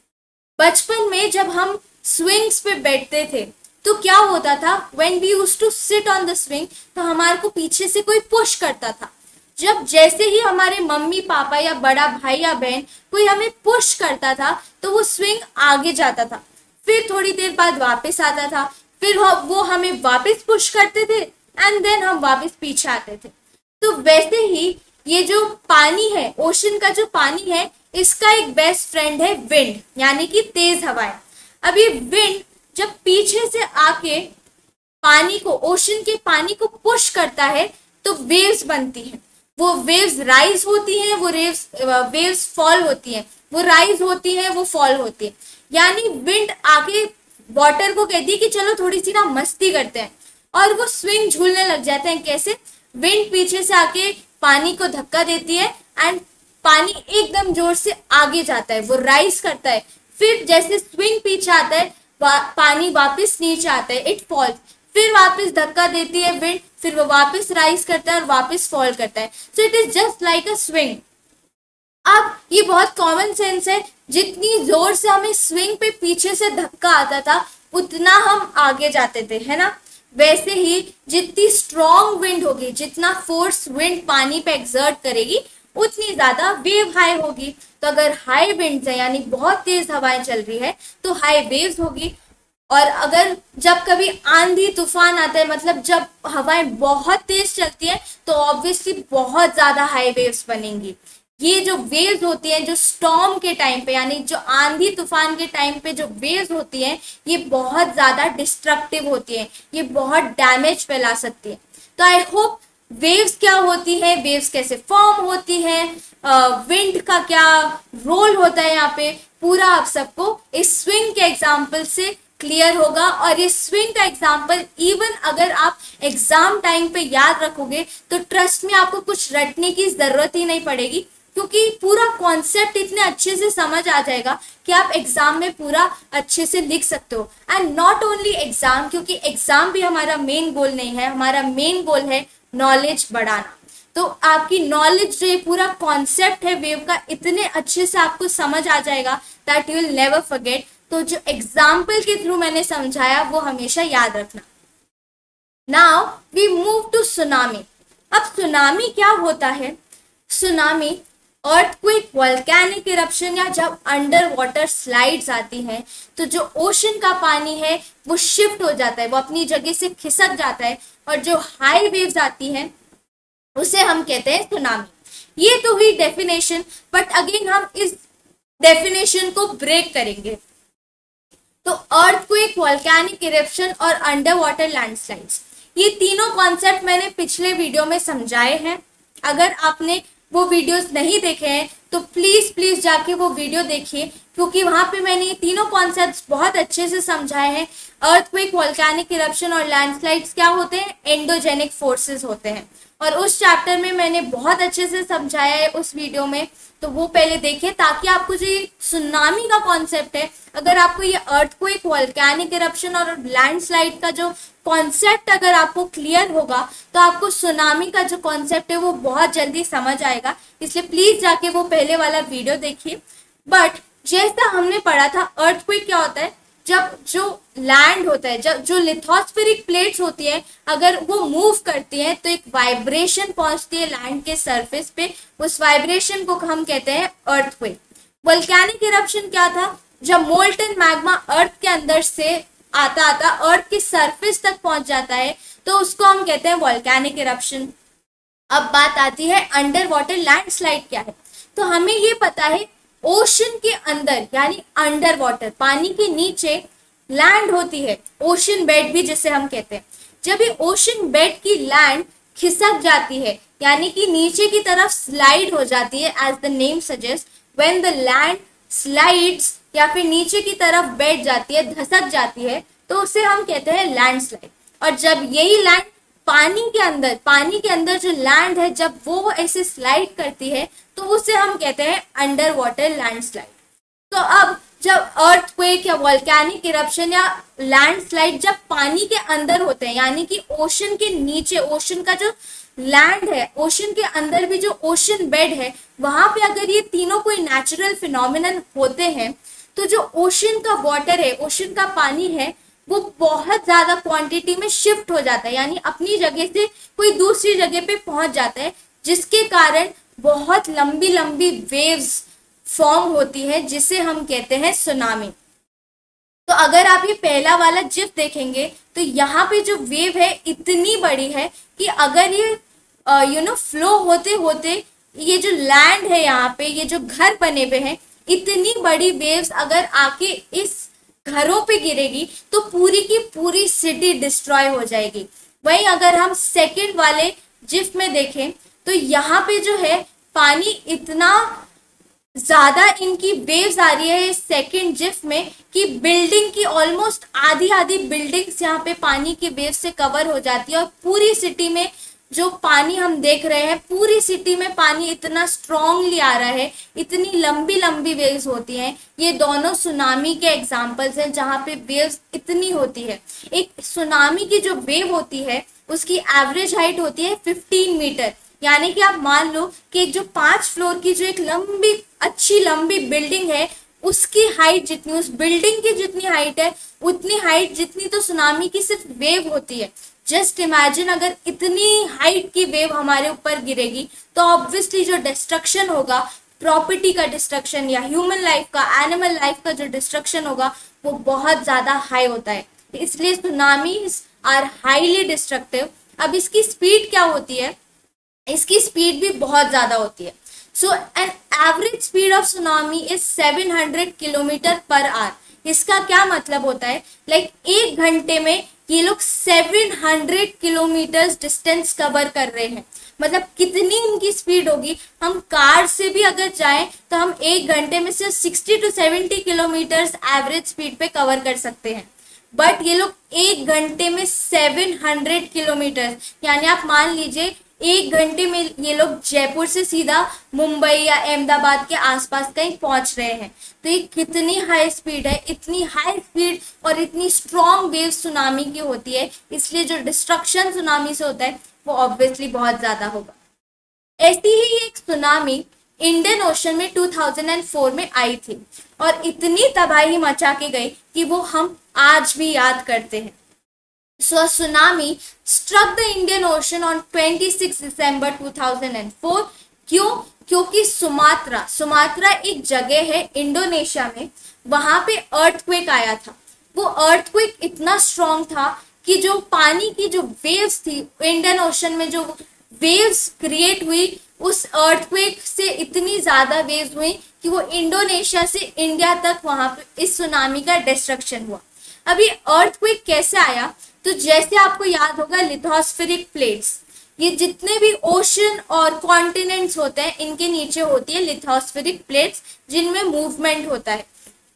बचपन में जब हम स्विंग्स पे बैठते थे तो क्या होता था, when we used to sit on the swing, तो हमारे को पीछे से कोई पुश करता था। जब जैसे ही हमारे मम्मी पापा या बड़ा भाई या बहन कोई हमें पुश करता था तो वो स्विंग आगे जाता था, फिर थोड़ी देर बाद वापस आता था, फिर वो हमें वापस पुश करते थे, एंड देन हम वापस पीछे आते थे। तो वैसे ही ये जो पानी है, ओशन का जो पानी है, इसका एक बेस्ट फ्रेंड है विंड, यानी कि तेज हवाएं। अब ये विंड जब पीछे से आके पानी को, ओशन के पानी को पुश करता है तो वेव्स बनती हैं। वो वेव्स राइज होती हैं, वो वेव्स वेव्स फॉल होती हैं, वो राइज होती हैं, वो फॉल होती है। यानी विंड आके वाटर को कहती है कि चलो थोड़ी सी ना मस्ती करते हैं, और वो स्विंग झूलने लग जाते हैं। कैसे? विंड पीछे से आके पानी को धक्का देती है एंड पानी एकदम जोर से आगे जाता है, वो राइज करता है। फिर जैसे स्विंग पीछे आता है, वा, पानी वापस नीचे आता है, इट फॉल्स। फिर वापस धक्का देती है विंड, फिर वो वापस राइज करता है और वापस फॉल करता है। So it is just like a swing. अब ये बहुत कॉमन सेंस है, जितनी जोर से हमें स्विंग पे पीछे से धक्का आता था उतना हम आगे जाते थे, है ना। वैसे ही जितनी स्ट्रॉन्ग विंड होगी, जितना फोर्स विंड पानी पे एक्सर्ट करेगी, उतनी ज्यादा वेव हाई होगी। तो अगर हाई विंड्स है, यानी बहुत तेज हवाएं चल रही है, तो हाई वेव्स होगी। और अगर जब कभी आंधी तूफान आता है, मतलब जब हवाएं बहुत तेज चलती है, तो ऑब्वियसली बहुत ज्यादा हाई वेव्स बनेंगी। ये जो वेव्स होती हैं, जो स्टॉर्म के टाइम पे, यानी जो आंधी तूफान के टाइम पे जो वेव्स होती हैं, ये बहुत ज्यादा डिस्ट्रक्टिव होती हैं, ये बहुत डैमेज फैला सकती है। तो आई होप वेव्स क्या होती है, वेव्स कैसे फॉर्म होती है, विंड uh, का क्या रोल होता है यहाँ पे, पूरा आप सबको इस स्विंग के एग्जाम्पल से क्लियर होगा। और इस स्विंग का एग्जाम्पल इवन अगर आप एग्जाम टाइम पे याद रखोगे तो ट्रस्ट में आपको कुछ रटने की जरूरत ही नहीं पड़ेगी, क्योंकि पूरा कॉन्सेप्ट इतने अच्छे से समझ आ जाएगा कि आप एग्जाम में पूरा अच्छे से लिख सकते हो। एंड नॉट ओनली एग्जाम, क्योंकि एग्जाम भी हमारा मेन गोल नहीं है, हमारा मेन गोल है नॉलेज बढ़ाना। तो आपकी नॉलेज जो ये पूरा कॉन्सेप्ट है वेव का, इतने अच्छे से आपको समझ आ जाएगा that you will never forget. तो जो एग्जाम्पल के थ्रू मैंने समझाया वो हमेशा याद रखना। Now we move to tsunami. अब सुनामी क्या होता है? सुनामी अर्थक्वेक, वोल्केनिक इरप्शन, या जब अंडर वाटर स्लाइड्स आती हैं तो जो ओशन का पानी है वो शिफ्ट हो जाता है, वो अपनी जगह से खिसक जाता है, और जो हाई वेव्स आती हैं उसे हम कहते हैं सुनामी। ये तो हुई डेफिनेशन, बट अगेन हम इस डेफिनेशन को ब्रेक करेंगे। तो अर्थक्वेक, वोल्केनिक इरप्शन और अंडर वाटर लैंडस्लाइड्स, ये तीनों कॉन्सेप्ट मैंने पिछले वीडियो में समझाए हैं। अगर आपने वो वीडियोस नहीं देखे हैं तो प्लीज प्लीज जाके वो वीडियो देखिए, क्योंकि वहां पे मैंने ये तीनों कॉन्सेप्ट्स बहुत अच्छे से समझाए हैं। अर्थक्वेक, वोल्केनिक इरप्शन और लैंडस्लाइड्स क्या होते हैं? एंडोजेनिक फोर्सेस होते हैं, और उस चैप्टर में मैंने बहुत अच्छे से समझाया है उस वीडियो में, तो वो पहले देखें, ताकि आपको जो ये सुनामी का कॉन्सेप्ट है, अगर आपको ये अर्थक्वेक, वोल्केनिक इरप्शन और लैंडस्लाइड का जो कॉन्सेप्ट अगर आपको क्लियर होगा तो आपको सुनामी का जो कॉन्सेप्ट है वो बहुत जल्दी समझ आएगा। इसलिए प्लीज जाके वो पहले वाला वीडियो देखिए। बट जैसा हमने पढ़ा था अर्थक्वेक क्या होता है, जब जो लैंड होता है, जब जो लिथोस्फेरिक प्लेट्स होती है अगर वो मूव करती है तो एक वाइब्रेशन पहुंचती है लैंड के सरफेस पे, उस वाइब्रेशन को हम कहते हैं अर्थक्वेक। वोल्केनिक इरप्शन क्या था, जब मोल्टन मैग्मा अर्थ के अंदर से आता आता अर्थ की सरफेस तक पहुंच जाता है तो उसको हम कहते हैं वोल्केनिक इरप्शन। अब बात आती है अंडर वाटर लैंडस्लाइड क्या है। तो हमें ये पता है ओशन के अंदर यानी अंडर वाटर पानी के नीचे लैंड होती है, ओशन बेड भी जिसे हम कहते हैं। जब ये ओशन बेड की लैंड खिसक जाती है यानी कि नीचे की तरफ स्लाइड हो जाती है, as the name suggest, when the land slides या फिर नीचे की तरफ बैठ जाती है, धसक जाती है, तो उसे हम कहते हैं लैंडस्लाइड। और जब यही लैंड पानी के अंदर पानी के अंदर जो लैंड है जब वो ऐसे स्लाइड करती है तो उसे हम कहते हैं अंडर वाटर लैंडस्लाइड। तो अब जब अर्थक्वेक या वोल्केनिक इरप्शन या लैंडस्लाइड जब पानी के अंदर होते हैं यानी कि ओशन के नीचे, ओशन का जो लैंड है, ओशन के अंदर भी जो ओशन बेड है, वहां पे अगर ये तीनों कोई नेचुरल फिनोमिनन होते हैं तो जो ओशन का वाटर है, ओशन का पानी है, वो बहुत ज्यादा क्वांटिटी में शिफ्ट हो जाता है यानी अपनी जगह से कोई दूसरी जगह पे पहुंच जाता है, जिसके कारण बहुत लंबी लंबी वेव्स फॉर्म होती है जिसे हम कहते हैं सुनामी। तो अगर आप ये पहला वाला जिफ देखेंगे तो यहाँ पे जो वेव है इतनी बड़ी है कि अगर ये यू नो फ्लो होते होते ये जो लैंड है यहाँ पे, ये जो घर बने हुए हैं, इतनी बड़ी वेव्स अगर आके इस घरों पे गिरेगी तो पूरी की पूरी सिटी डिस्ट्रॉय हो जाएगी। वहीं अगर हम सेकंड वाले जिफ में देखें तो यहाँ पे जो है पानी इतना ज्यादा इनकी वेव्स आ रही है सेकंड जिफ में कि बिल्डिंग की ऑलमोस्ट आधी आधी बिल्डिंग्स यहाँ पे पानी की वेव से कवर हो जाती है और पूरी सिटी में जो पानी हम देख रहे हैं, पूरी सिटी में पानी इतना स्ट्रांगली आ रहा है, इतनी लंबी लंबी वेव्स होती हैं। ये दोनों सुनामी के एग्जांपल्स हैं जहाँ पे वेव्स इतनी होती है। एक सुनामी की जो वेव होती है उसकी एवरेज हाइट होती है फिफ्टीन मीटर, यानी कि आप मान लो कि एक जो पांच फ्लोर की जो एक लंबी अच्छी लंबी बिल्डिंग है उसकी हाइट जितनी, उस बिल्डिंग की जितनी हाइट है उतनी हाइट जितनी तो सुनामी की सिर्फ वेव होती है। जस्ट इमेजिन अगर इतनी हाइट की वेव हमारे ऊपर गिरेगी तो ऑब्वियसली जो डिस्ट्रक्शन होगा, प्रॉपर्टी का डिस्ट्रक्शन या ह्यूमन लाइफ का, एनिमल लाइफ का जो डिस्ट्रक्शन होगा वो बहुत ज्यादा हाई होता है। इसलिए सुनामीज आर हाईली डिस्ट्रक्टिव। अब इसकी स्पीड क्या होती है, इसकी स्पीड भी बहुत ज्यादा होती है। So an average speed of tsunami is seven hundred kilometre per hour. इसका क्या मतलब होता है, लाइक like, एक घंटे में ये लोग seven hundred kilometre distance cover कर रहे हैं। मतलब कितनी इनकी स्पीड होगी, हम कार से भी अगर जाएं तो हम एक घंटे में सिर्फ sixty to seventy kilometre average speed पे कवर कर सकते हैं, बट ये लोग एक घंटे में सेवन हंड्रेड किलोमीटर, यानी आप मान लीजिए एक घंटे में ये लोग जयपुर से सीधा मुंबई या अहमदाबाद के आसपास कहीं पहुंच रहे हैं। तो ये कितनी हाई स्पीड है, इतनी हाई स्पीड और इतनी स्ट्रॉन्ग वेव सुनामी की होती है, इसलिए जो डिस्ट्रक्शन सुनामी से होता है वो ऑब्वियसली बहुत ज्यादा होगा। ऐसी ही एक सुनामी इंडियन ओशन में टू थाउजेंड फोर में आई थी और इतनी तबाही मचा के गई कि वो हम आज भी याद करते हैं। So a tsunami struck the Indian Ocean on twenty-sixth December two thousand four। क्यों? क्योंकि सुमात्रा सुमात्रा एक जगह है इंडोनेशिया में, वहां पे अर्थक्वेक आया था। वो अर्थक्वेक इतना स्ट्रॉन्ग था कि जो पानी की जो वेव्स थी इंडियन ओशन में, जो वेव्स क्रिएट हुई उस अर्थक्वेक से इतनी ज्यादा वेव्स हुई कि वो इंडोनेशिया से इंडिया तक वहां पे इस सुनामी का डिस्ट्रक्शन हुआ। अभी अर्थक्वेक कैसे आया, तो जैसे आपको याद होगा लिथोस्फेरिक प्लेट्स, ये जितने भी ओशन और कॉन्टिनेंट्स होते हैं इनके नीचे होती है लिथोस्फेरिक प्लेट्स जिनमें मूवमेंट होता है।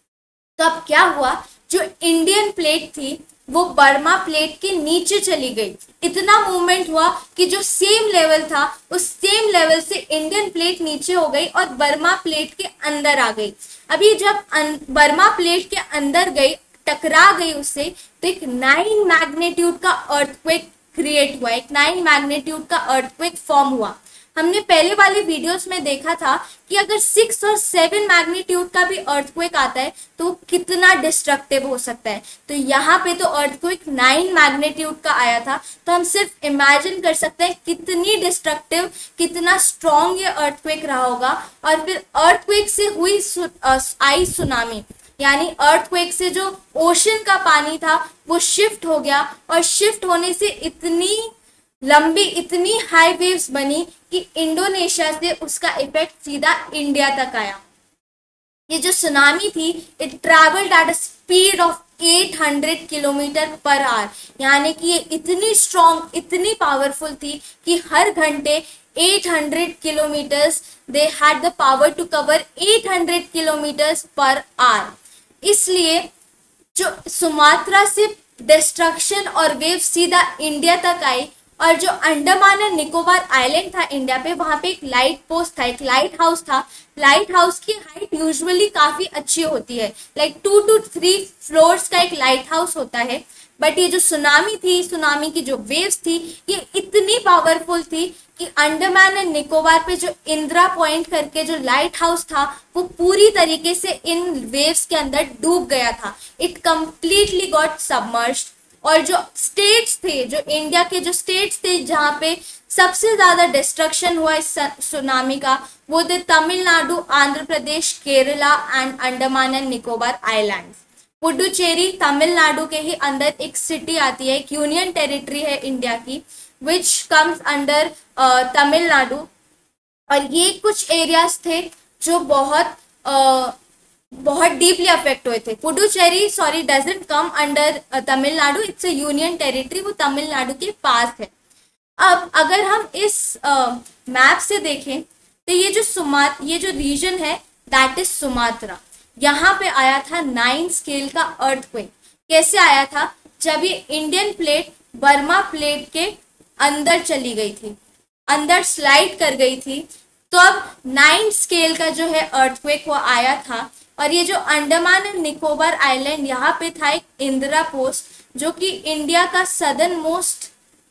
तो अब क्या हुआ, जो इंडियन प्लेट थी वो बर्मा प्लेट के नीचे चली गई। इतना मूवमेंट हुआ कि जो सेम लेवल था उस सेम लेवल से इंडियन प्लेट नीचे हो गई और बर्मा प्लेट के अंदर आ गई। अभी जब बर्मा प्लेट के अंदर गई, टकरा गई उससे, तो एक नाइन मैग्नीट्यूड का अर्थक्वेक क्रिएट हुआ, एक नाइन मैग्नीट्यूड का अर्थक्वेक फॉर्म हुआ। हमने पहले वाले वीडियोस में देखा था कि अगर सिक्स और सेवन मैग्नीट्यूड का भी अर्थक्वेक आता है तो वो कितना डिस्ट्रक्टिव हो सकता है। तो यहाँ पे तो अर्थक्वेक नाइन मैग्नीट्यूड का आया था, तो हम सिर्फ इमेजिन कर सकते हैं कितनी डिस्ट्रक्टिव, कितना स्ट्रॉन्ग ये अर्थक्वेक रहा होगा। और फिर अर्थक्वेक से हुई सु, आई सुनामी, यानी अर्थक्वेक से जो ओशन का पानी था वो शिफ्ट हो गया, और शिफ्ट होने से इतनी लंबी, इतनी हाई वेव्स बनी कि इंडोनेशिया से उसका इफेक्ट सीधा इंडिया तक आया। ये जो सुनामी थी, it travelled at a speed of eight hundred kilometre per hour, यानी कि ये इतनी स्ट्रॉन्ग, इतनी पावरफुल थी कि हर घंटे eight hundred kilometres, they had the power to cover eight hundred kilometres per hour. इसलिए जो सुमात्रा से डिस्ट्रक्शन और वेव सीधा इंडिया तक आई, और जो अंडमान एंड निकोबार आइलैंड था इंडिया पे, वहां पे एक लाइट पोस्ट था, एक लाइट हाउस था। लाइट हाउस की हाइट यूजुअली काफी अच्छी होती है, like two two three floors का एक लाइट हाउस होता है। बट ये जो सुनामी थी, सुनामी की जो वेव्स थी, ये इतनी पावरफुल थी कि अंडमान एंड निकोबार पे जो इंदिरा पॉइंट करके जो लाइट हाउस था वो पूरी तरीके से इन वेव्स के अंदर डूब गया था। It completely got submerged. और जो स्टेट्स थे, जो इंडिया के जो स्टेट्स थे जहाँ पे सबसे ज्यादा डिस्ट्रक्शन हुआ इस सुनामी का, वो थे Tamil Nadu, Andhra Pradesh, Kerala and Andaman and Nicobar islands. Puducherry Tamil Nadu के ही अंदर एक सिटी आती है, एक यूनियन टेरिटरी है इंडिया की, विच कम्स अंडर तमिलनाडु। और ये कुछ एरियाज थे जो बहुत uh, बहुत डीपली अफेक्ट हुए थे। Puducherry sorry doesn't come under Tamil Nadu, it's a union territory, वो तमिलनाडु के पास है। अब अगर हम इस मैप uh, से देखें तो ये जो सुमात ये जो रीजन है दैट इज सुमात्रा। यहाँ पे आया था नाइन स्केल का अर्थक्वेक। कैसे आया था? जब ये इंडियन प्लेट बर्मा प्लेट के अंदर चली गई थी, अंदर स्लाइड कर गई थी, तो अब नाइन स्केल का जो है अर्थक्वेक वो आया था। और ये जो अंडमान एंड निकोबार आइलैंड, यहाँ पे था एक इंदिरा पोस्ट जो कि इंडिया का सदर्न मोस्ट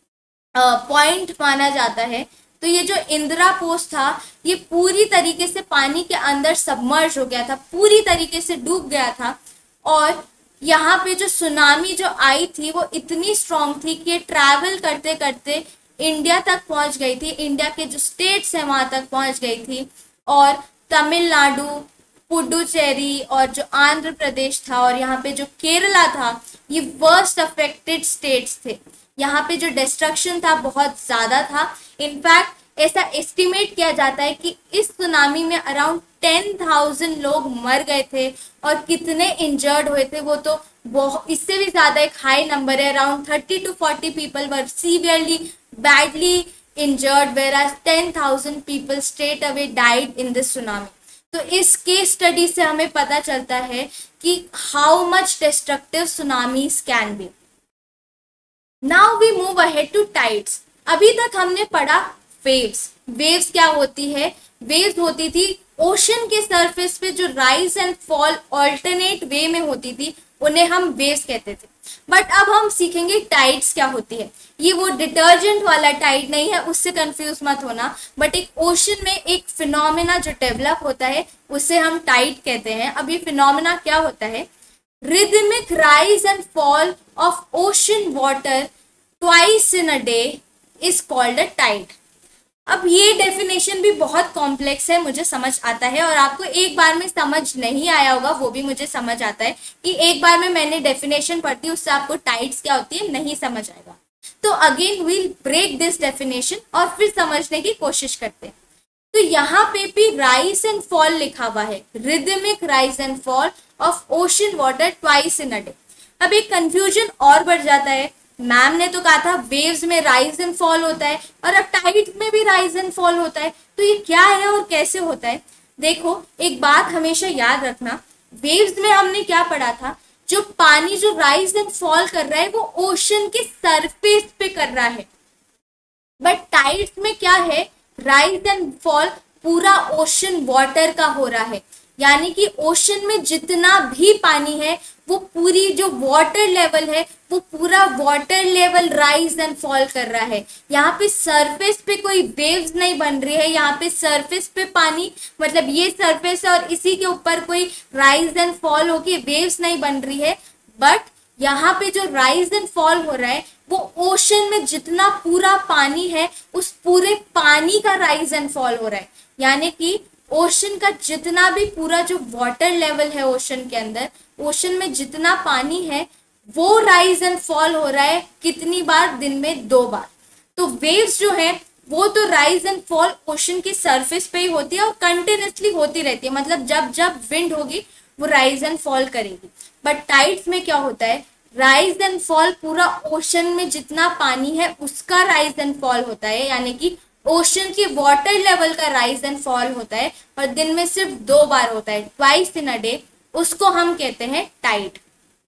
पॉइंट माना जाता है। तो ये जो इंदिरा पोस्ट था ये पूरी तरीके से पानी के अंदर सबमर्ज हो गया था, पूरी तरीके से डूब गया था। और यहाँ पे जो सुनामी जो आई थी वो इतनी स्ट्रॉन्ग थी कि ये ट्रैवल करते करते इंडिया तक पहुंच गई थी, इंडिया के जो स्टेट्स हैं वहां तक पहुंच गई थी। और तमिलनाडु, पुडुचेरी और जो आंध्र प्रदेश था और यहाँ पे जो केरला था, ये वर्स्ट अफेक्टेड स्टेट्स थे। यहाँ पे जो डिस्ट्रक्शन था बहुत ज्यादा था। इनफैक्ट ऐसा एस्टिमेट किया जाता है कि इस सुनामी में अराउंड टेन थाउजेंड लोग मर गए थे, और कितने इंजर्ड हुए थे वो तो बहुत, इससे भी ज्यादा एक हाई नंबर है। Around thirty to forty people were severely badly injured, whereas ten thousand people straight away died in this tsunami. तो इस केस स्टडी से हमें पता चलता है कि how much destructive tsunamis can be. Now we move ahead to tides. अभी तक हमने पढ़ा वेव्स। वेव्स क्या होती है? वेव्स होती थी ओशन के सरफेस पे जो rise and fall alternate way में होती थी, उन्हें हम वेव्स कहते थे। बट अब हम सीखेंगे टाइड्स क्या होती है। ये वो डिटर्जेंट वाला टाइड नहीं है, उससे कंफ्यूज मत होना। बट एक ओशन में एक फिनोमेना जो डेवलप होता है उसे हम टाइड कहते हैं। अब ये फिनोमेना क्या होता है? Rhythmic rise and fall of ocean water twice in a day is called a tide. अब ये डेफिनेशन भी बहुत कॉम्प्लेक्स है, मुझे समझ आता है, और आपको एक बार में समझ नहीं आया होगा, वो भी मुझे समझ आता है कि एक बार में मैंने डेफिनेशन पढ़ती उससे आपको टाइड्स क्या होती है नहीं समझ आएगा। तो again we'll break this definition और फिर समझने की कोशिश करते हैं। तो यहाँ पे भी राइज एंड फॉल लिखा हुआ है, rhythmic rise and fall of ocean water twice in a day. अब एक कंफ्यूजन और बढ़ जाता है, मैम ने तो कहा था वेव्स में राइज एंड फॉल होता है और अब टाइड्स में भी राइज एंड फॉल होता है, तो ये क्या है और कैसे होता है? देखो एक बात हमेशा याद रखना, वेव्स में हमने क्या पढ़ा था, जो पानी जो राइज एंड फॉल कर रहा है वो ओशन के सरफेस पे कर रहा है। बट टाइड्स में क्या है, राइज एंड फॉल पूरा ओशन वाटर का हो रहा है। यानी कि ओशन में जितना भी पानी है वो पूरी जो वाटर लेवल है वो पूरा water level rise and fall कर रहा है। यहाँ पे सरफेस पे कोई वेव्स नहीं बन रही है, यहाँ पे सरफेस पे पानी मतलब ये सरफेस है और इसी के ऊपर कोई राइज एंड फॉल होके वेव्स नहीं बन रही है, बट यहाँ पे जो राइज एंड फॉल हो रहा है वो ओशन में जितना पूरा पानी है उस पूरे पानी का राइज एंड फॉल हो रहा है। यानी कि ओशन का जितना भी पूरा जो वाटर लेवल है ओशन के अंदर, ओशन में जितना पानी है वो राइज एंड फॉल हो रहा है कितनी बार? दिन में दो बार। तो वेव्स जो है वो तो राइज एंड फॉल ओशन की सरफेस पे ही होती है और कंटिन्यूसली होती रहती है, मतलब जब जब विंड होगी वो राइज एंड फॉल करेगी। बट टाइड्स में क्या होता है, राइज एंड फॉल पूरा ओशन में जितना पानी है उसका राइज एंड फॉल होता है, यानी कि ओशन की वाटर लेवल का राइज एंड फॉल होता है और दिन में सिर्फ दो बार होता है, ट्वाइस इन अ डे। उसको हम कहते हैं टाइड।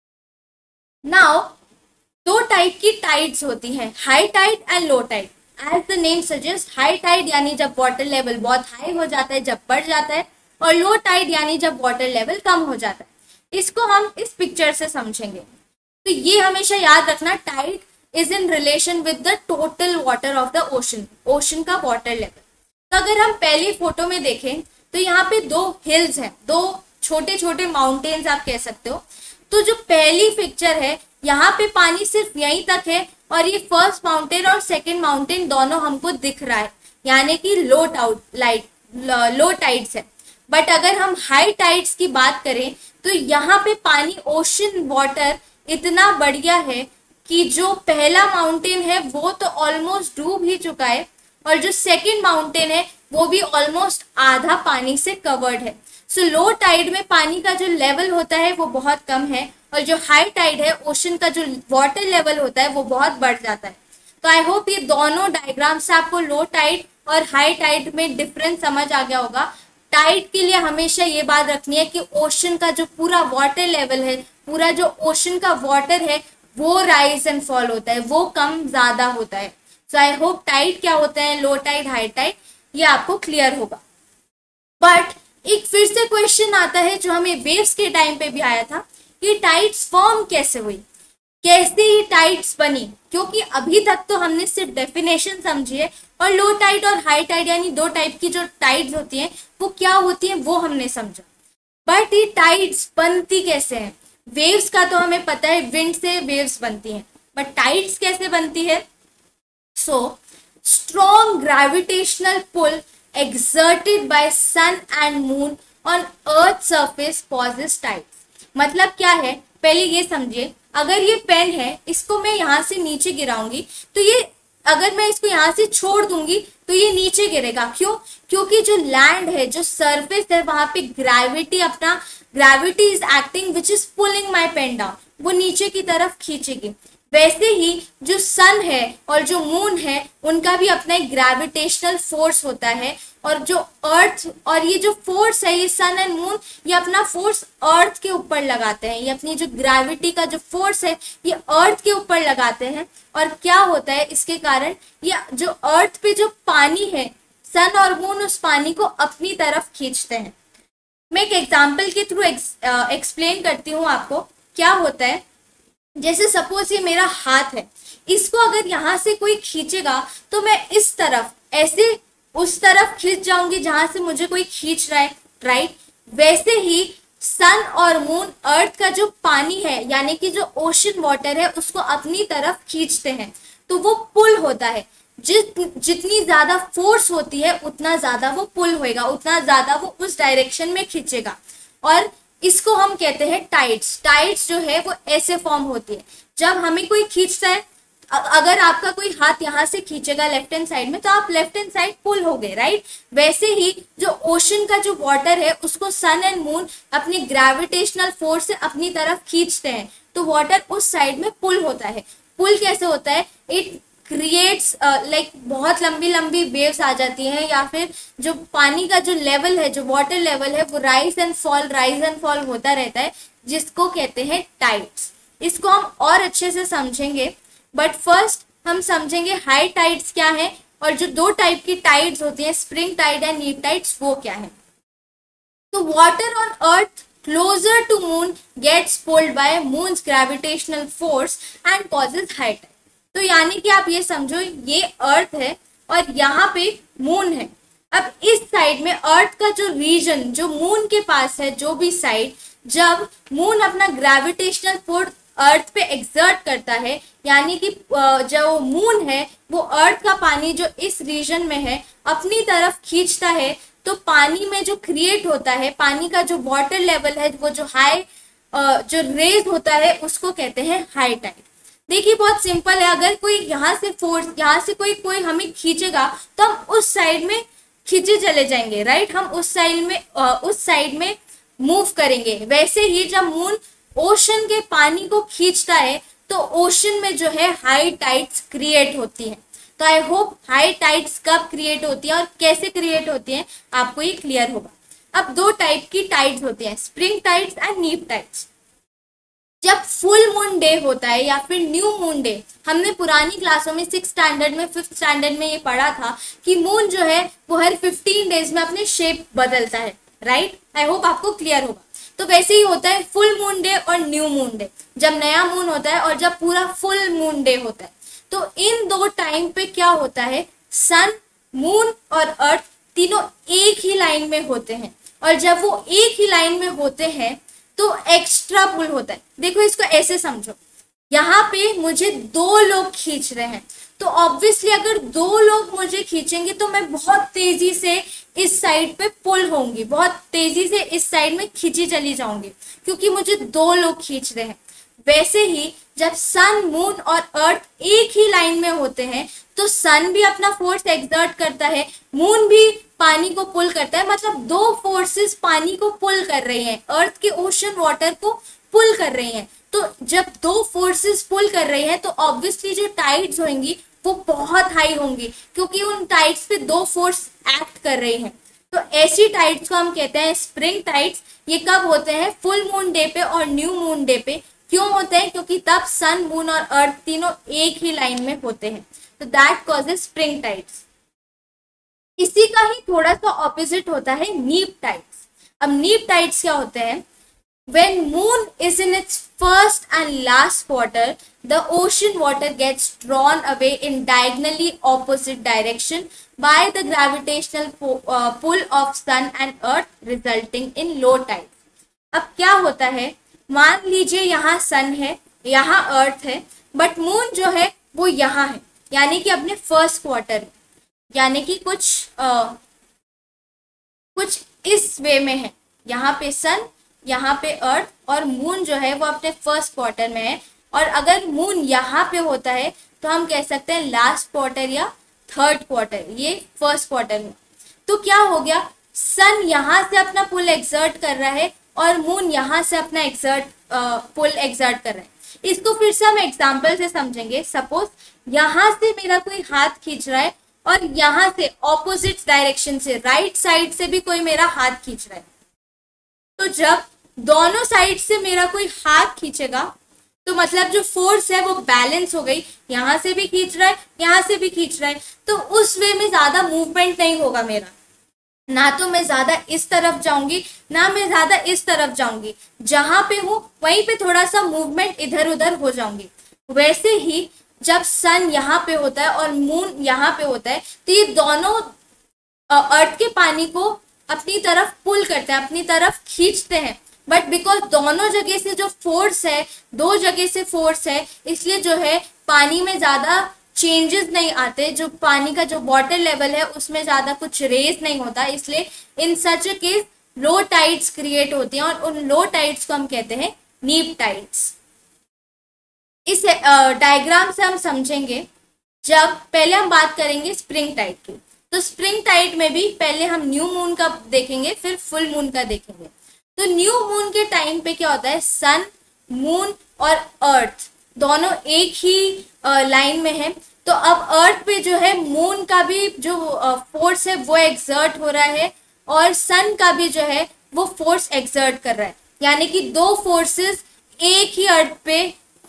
नाउ दो टाइप की टाइड्स होती हैं, high tide and low tide. As the name suggest, high tide यानी जब वाटर लेवल बहुत हाई हो जाता है, जब बढ़ जाता है, और लो टाइड यानी जब वाटर लेवल कम हो जाता है। इसको हम इस पिक्चर से समझेंगे। तो ये हमेशा याद रखना, tide is in relation with the total water of the ocean, ocean का वाटर लेवल। तो अगर हम पहली फोटो में देखें तो यहाँ पे दो हिल्स हैं, दो छोटे छोटे माउंटेन्स आप कह सकते हो। तो जो पहली पिक्चर है यहाँ पे पानी सिर्फ यहीं तक है और ये फर्स्ट माउंटेन और सेकंड माउंटेन दोनों हमको दिख रहा है, यानी कि low tide like low tides है। बट अगर हम हाई टाइड्स की बात करें तो यहाँ पे पानी ओशन वाटर इतना बढ़िया है कि जो पहला माउंटेन है वो तो ऑलमोस्ट डूब ही चुका है और जो सेकंड माउंटेन है वो भी ऑलमोस्ट आधा पानी से कवर्ड है। सो लो टाइड में पानी का जो लेवल होता है वो बहुत कम है और जो हाई टाइड है ओशन का जो वाटर लेवल होता है वो बहुत बढ़ जाता है। तो आई होप ये दोनों डायग्राम से आपको लो टाइड और हाई टाइड में डिफरेंस समझ आ गया होगा। टाइड के लिए हमेशा ये बात रखनी है कि ओशन का जो पूरा वाटर लेवल है, पूरा जो ओशन का वाटर है वो राइज एंड फॉल होता है, वो कम ज्यादा होता है। सो आई होप टाइड क्या होता है, लो टाइड, हाई टाइड, ये आपको क्लियर होगा। बट एक फिर से क्वेश्चन आता है जो हमें वेव्स के टाइम पे भी आया था, कि टाइड्स फॉर्म कैसे हुई, कैसे ये टाइड्स बनी, क्योंकि अभी तक तो हमने सिर्फ डेफिनेशन समझी है और लो टाइड और हाई टाइड यानी दो टाइप की जो टाइड्स होती हैं वो क्या होती हैं वो हमने समझा। बट ये टाइड्स बनती कैसे हैं? वेव्स का तो हमें पता है, विंड से वेव्स बनती हैं, बट टाइड्स कैसे बनती है? So strong gravitational pull exerted by sun and moon on earth surface causes tides। मतलब क्या है, पहले ये समझिए, अगर ये पेन है इसको मैं यहाँ से नीचे गिराऊंगी तो ये, अगर मैं इसको यहाँ से छोड़ दूंगी तो ये नीचे गिरेगा। क्यों? क्योंकि जो लैंड है, जो सरफेस है, वहां पे ग्रेविटी अपना gravity is acting which is pulling my pen down, वो नीचे की तरफ खींचेगी। वैसे ही जो सन है और जो मून है उनका भी अपना एक ग्रेविटेशनल फोर्स होता है और जो अर्थ और ये जो फोर्स है, ये सन एंड मून, ये अपना फोर्स अर्थ के ऊपर लगाते हैं, ये अपनी जो ग्रेविटी का जो फोर्स है ये अर्थ के ऊपर लगाते हैं। और क्या होता है इसके कारण, ये जो अर्थ पे जो पानी है, सन और मून उस पानी को अपनी तरफ खींचते हैं। मैं एक एग्जाम्पल के थ्रू एक्सप्लेन करती हूँ आपको क्या होता है। जैसे सपोज ये मेरा हाथ है, इसको अगर यहाँ से कोई खींचेगा तो मैं इस तरफ ऐसे उस तरफ खींच जाऊंगी जहां से मुझे कोई खींच रहा है, राइट। वैसे ही सन और मून अर्थ का जो पानी है यानी कि जो ओशन वाटर है उसको अपनी तरफ खींचते हैं, तो वो पुल होता है। जित जितनी ज्यादा फोर्स होती है उतना ज्यादा वो पुल होएगा, उतना ज्यादा वो उस डायरेक्शन में खींचेगा और इसको हम कहते हैं टाइड्स। टाइड्स जो है वो ऐसे फॉर्म होती है, जब हमें कोई खींचता है, अगर आपका कोई हाथ यहाँ से खींचेगा लेफ्ट हैंड साइड में तो आप लेफ्ट हैंड साइड पुल हो गए, राइट। वैसे ही जो ओशन का जो वाटर है उसको सन एंड मून अपनी ग्रेविटेशनल फोर्स से अपनी तरफ खींचते हैं, तो वाटर उस साइड में पुल होता है। पुल कैसे होता है? इट क्रिएट्स लाइक बहुत लंबी लंबी वेव्स आ जाती हैं, या फिर जो पानी का जो लेवल है, जो वाटर लेवल है, वो rise and fall rise and fall होता रहता है, जिसको कहते हैं टाइड्स। इसको हम और अच्छे से समझेंगे, बट फर्स्ट हम समझेंगे हाई टाइड्स क्या है और जो दो टाइप की टाइड्स होती हैं, spring tide and neap tides, वो क्या है। तो water on earth closer to moon gets pulled by moon's gravitational force and causes high tide. तो यानी कि आप ये समझो, ये अर्थ है और यहाँ पे मून है। अब इस साइड में अर्थ का जो रीजन, जो मून के पास है, जो भी साइड, जब मून अपना ग्रेविटेशनल फोर्स अर्थ पे एक्सर्ट करता है, यानी कि जो मून है वो अर्थ का पानी जो इस रीजन में है अपनी तरफ खींचता है, तो पानी में जो क्रिएट होता है, पानी का जो वाटर लेवल है, वो जो हाई जो रेज होता है उसको कहते हैं हाई टाइड। देखिए बहुत सिंपल है, अगर कोई यहाँ से फोर्स, यहाँ से कोई कोई हमें खींचेगा तो हम उस साइड में खींचे चले जाएंगे, राइट, हम उस साइड में उस साइड में मूव करेंगे। वैसे ही जब मून ओशन के पानी को खींचता है तो ओशन में जो है हाई टाइड्स क्रिएट होती है। तो आई होप हाई टाइड्स कब क्रिएट होती है और कैसे क्रिएट होती है आपको ये क्लियर होगा। अब दो टाइप की टाइड्स होती हैं, spring tides and neap tides. जब फुल मून डे होता है या फिर न्यू मून डे, हमने पुरानी क्लासों में सिक्स स्टैंडर्ड में, फिफ्थ स्टैंडर्ड में ये पढ़ा था कि मून जो है वो हर फिफ्टीन डेज में अपने शेप बदलता है, राइट। आई होप आपको क्लियर होगा। तो वैसे ही होता है फुल मून डे और न्यू मून डे, जब नया मून होता है और जब पूरा फुल मून डे होता है। तो इन दो टाइम पे क्या होता है, सन, मून और अर्थ तीनों एक ही लाइन में होते हैं, और जब वो एक ही लाइन में होते हैं तो एक्स्ट्रा पुल होता है। देखो इसको ऐसे समझो, यहाँ पे मुझे दो लोग खींच रहे हैं, तो ऑब्वियसली अगर दो लोग मुझे खींचेंगे तो मैं बहुत तेजी से इस साइड पे पुल होंगी, बहुत तेजी से इस साइड में खींची चली जाऊंगी, क्योंकि मुझे दो लोग खींच रहे हैं। वैसे ही जब सन, मून और अर्थ एक ही लाइन में होते हैं तो सन भी अपना फोर्स एक्सर्ट करता है, मून भी पानी को पुल करता है, मतलब दो फोर्सेस पानी को पुल कर रही हैं, अर्थ के ओशन वाटर को पुल कर रही हैं। तो जब दो फोर्सेस पुल कर रही हैं तो ऑब्वियसली जो टाइड्स होंगी वो बहुत हाई होंगी, क्योंकि उन टाइड्स पे दो फोर्स एक्ट कर रही हैं। तो ऐसी टाइड्स को हम कहते हैं स्प्रिंग टाइड्स। ये कब होते हैं, फुल मून डे पे और न्यू मून डे पे। क्यों होते हैं, क्योंकि तब सन, मून और अर्थ तीनों एक ही लाइन में होते हैं, तो दैट कॉजेज स्प्रिंग टाइड्स। इसी का ही थोड़ा सा ऑपोजिट होता है नीप टाइड्स। अब नीप टाइड्स क्या होते हैं, when moon is in its first and last quarter, the ocean water gets drawn away in diagonally opposite direction by the gravitational uh, pull of sun and earth, resulting in low tide. अब क्या होता है, मान लीजिए यहाँ सन है, यहाँ अर्थ है, बट मून जो है वो यहाँ है, यानी कि अपने फर्स्ट क्वार्टर, यानी कि कुछ आ, कुछ इस वे में है, यहाँ पे सन, यहाँ पे अर्थ, और मून जो है वो अपने फर्स्ट क्वार्टर में है। और अगर मून यहाँ पे होता है तो हम कह सकते हैं लास्ट क्वार्टर या थर्ड क्वार्टर, ये फर्स्ट क्वार्टर में। तो क्या हो गया, सन यहाँ से अपना पुल एक्सर्ट कर रहा है और मून यहाँ से अपना एक्सर्ट पुल एक्सर्ट कर रहा है। इसको फिर से हम एग्जाम्पल से समझेंगे। सपोज यहाँ से मेरा कोई हाथ खींच रहा है और यहाँ से ऑपोजिट डायरेक्शन से, राइट साइड से भी कोई मेरा हाथ खींच रहा है। तो जब दोनों साइड से मेरा कोई हाथ खींचेगा तो मतलब जो फोर्स है वो बैलेंस हो गई, यहाँ से भी खींच रहा है, यहाँ से भी खींच रहा है, तो उस वे में ज्यादा मूवमेंट नहीं होगा मेरा, ना तो मैं ज्यादा इस तरफ जाऊंगी ना मैं ज्यादा इस तरफ जाऊंगी, जहां पे हूँ वहीं पे थोड़ा सा मूवमेंट इधर उधर हो जाऊंगी। वैसे ही जब सन यहाँ पे होता है और मून यहाँ पे होता है तो ये दोनों अर्थ के पानी को अपनी तरफ पुल करते हैं, अपनी तरफ खींचते हैं, बट बिकॉज दोनों जगह से जो फोर्स है, दो जगह से फोर्स है, इसलिए जो है पानी में ज्यादा चेंजेस नहीं आते, जो पानी का जो वाटर लेवल है उसमें ज्यादा कुछ रेस नहीं होता, इसलिए in such a case low tides create होती हैं और उन लो टाइड्स को हम कहते हैं नीप टाइड्स। इस डायग्राम से हम समझेंगे, जब पहले हम बात करेंगे स्प्रिंग टाइड की, तो स्प्रिंग टाइड में भी पहले हम न्यू मून का देखेंगे फिर फुल मून का देखेंगे। तो न्यू मून के टाइम पे क्या होता है, सन, मून और अर्थ दोनों एक ही लाइन में है। तो अब अर्थ पे जो है मून का भी जो फोर्स है वो एक्सर्ट हो रहा है और सन का भी जो है वो फोर्स एक्सर्ट कर रहा है, यानी कि दो फोर्सेस एक ही अर्थ पे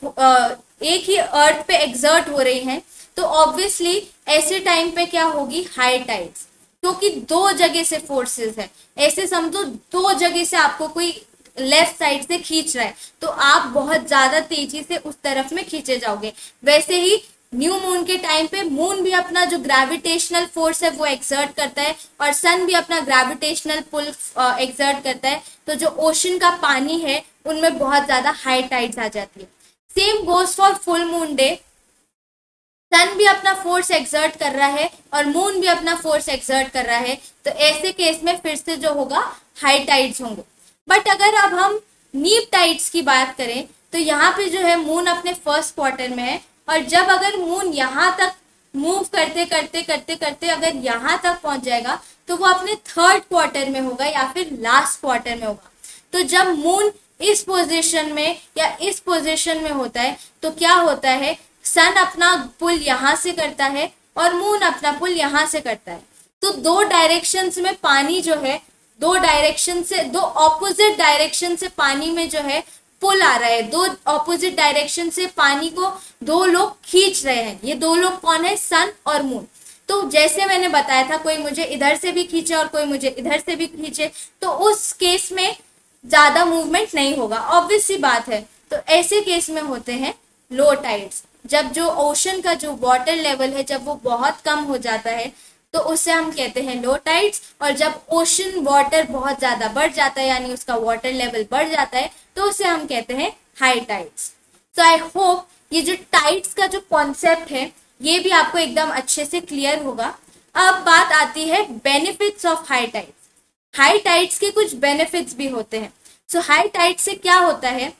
एक ही अर्थ पे एक्सर्ट हो रही हैं। तो ऑब्वियसली ऐसे टाइम पे क्या होगी, हाई टाइड्स। क्योंकि दो जगह से फोर्सेस है, ऐसे समझो दो जगह से आपको कोई लेफ्ट साइड से खींच रहा है तो आप बहुत ज्यादा तेजी से उस तरफ में खींचे जाओगे। वैसे ही न्यू मून के टाइम पे मून भी अपना जो ग्रेविटेशनल फोर्स है वो एक्सर्ट करता है और सन भी अपना ग्रेविटेशनल पुल एक्सर्ट करता है, तो जो ओशन का पानी है उनमें बहुत ज्यादा हाई टाइड्स आ जाती है। Same goes for full moon day, sun भी अपना फोर्स एक्सर्ट कर रहा है और मून भी अपना फोर्स एक्सर्ट कर रहा है, तो ऐसे केस में फिर से जो होगा हाई टाइड्स होंगे। बट अगर अब हम नीप टाइड्स की बात करें तो यहाँ पे जो है मून अपने फर्स्ट क्वार्टर में है और जब अगर मून यहाँ तक मूव करते करते करते करते अगर यहाँ तक पहुंच जाएगा तो वो अपने थर्ड क्वार्टर में होगा या फिर लास्ट क्वार्टर में होगा। तो जब मून इस पोजीशन में या इस पोजीशन में होता है तो क्या होता है, सन अपना पुल यहाँ से करता है और मून अपना पुल यहाँ से करता है। तो दो डायरेक्शंस में पानी जो है, दो डायरेक्शन से, दो ऑपोजिट डायरेक्शन से पानी में जो है पुल आ रहा है, दो ऑपोजिट डायरेक्शन से पानी को दो लोग खींच रहे हैं। ये दो लोग कौन है, सन और मून। तो जैसे मैंने बताया था कोई मुझे इधर से भी खींचे और कोई मुझे इधर से भी खींचे तो उस केस में ज्यादा मूवमेंट नहीं होगा, ऑब्वियस सी बात है। तो ऐसे केस में होते हैं लो टाइड्स, जब जो ओशन का जो वाटर लेवल है जब वो बहुत कम हो जाता है तो उसे हम कहते हैं लो टाइड्स। और जब ओशन वाटर बहुत ज्यादा बढ़ जाता है यानी उसका वाटर लेवल बढ़ जाता है तो उसे हम कहते हैं high tides. So I hope ये जो टाइड्स का जो कॉन्सेप्ट है ये भी आपको एकदम अच्छे से क्लियर होगा। अब बात आती है benefits of high tides. High tides के कुछ बेनिफिट्स भी होते हैं। सो हाई टाइड्स से क्या होता है,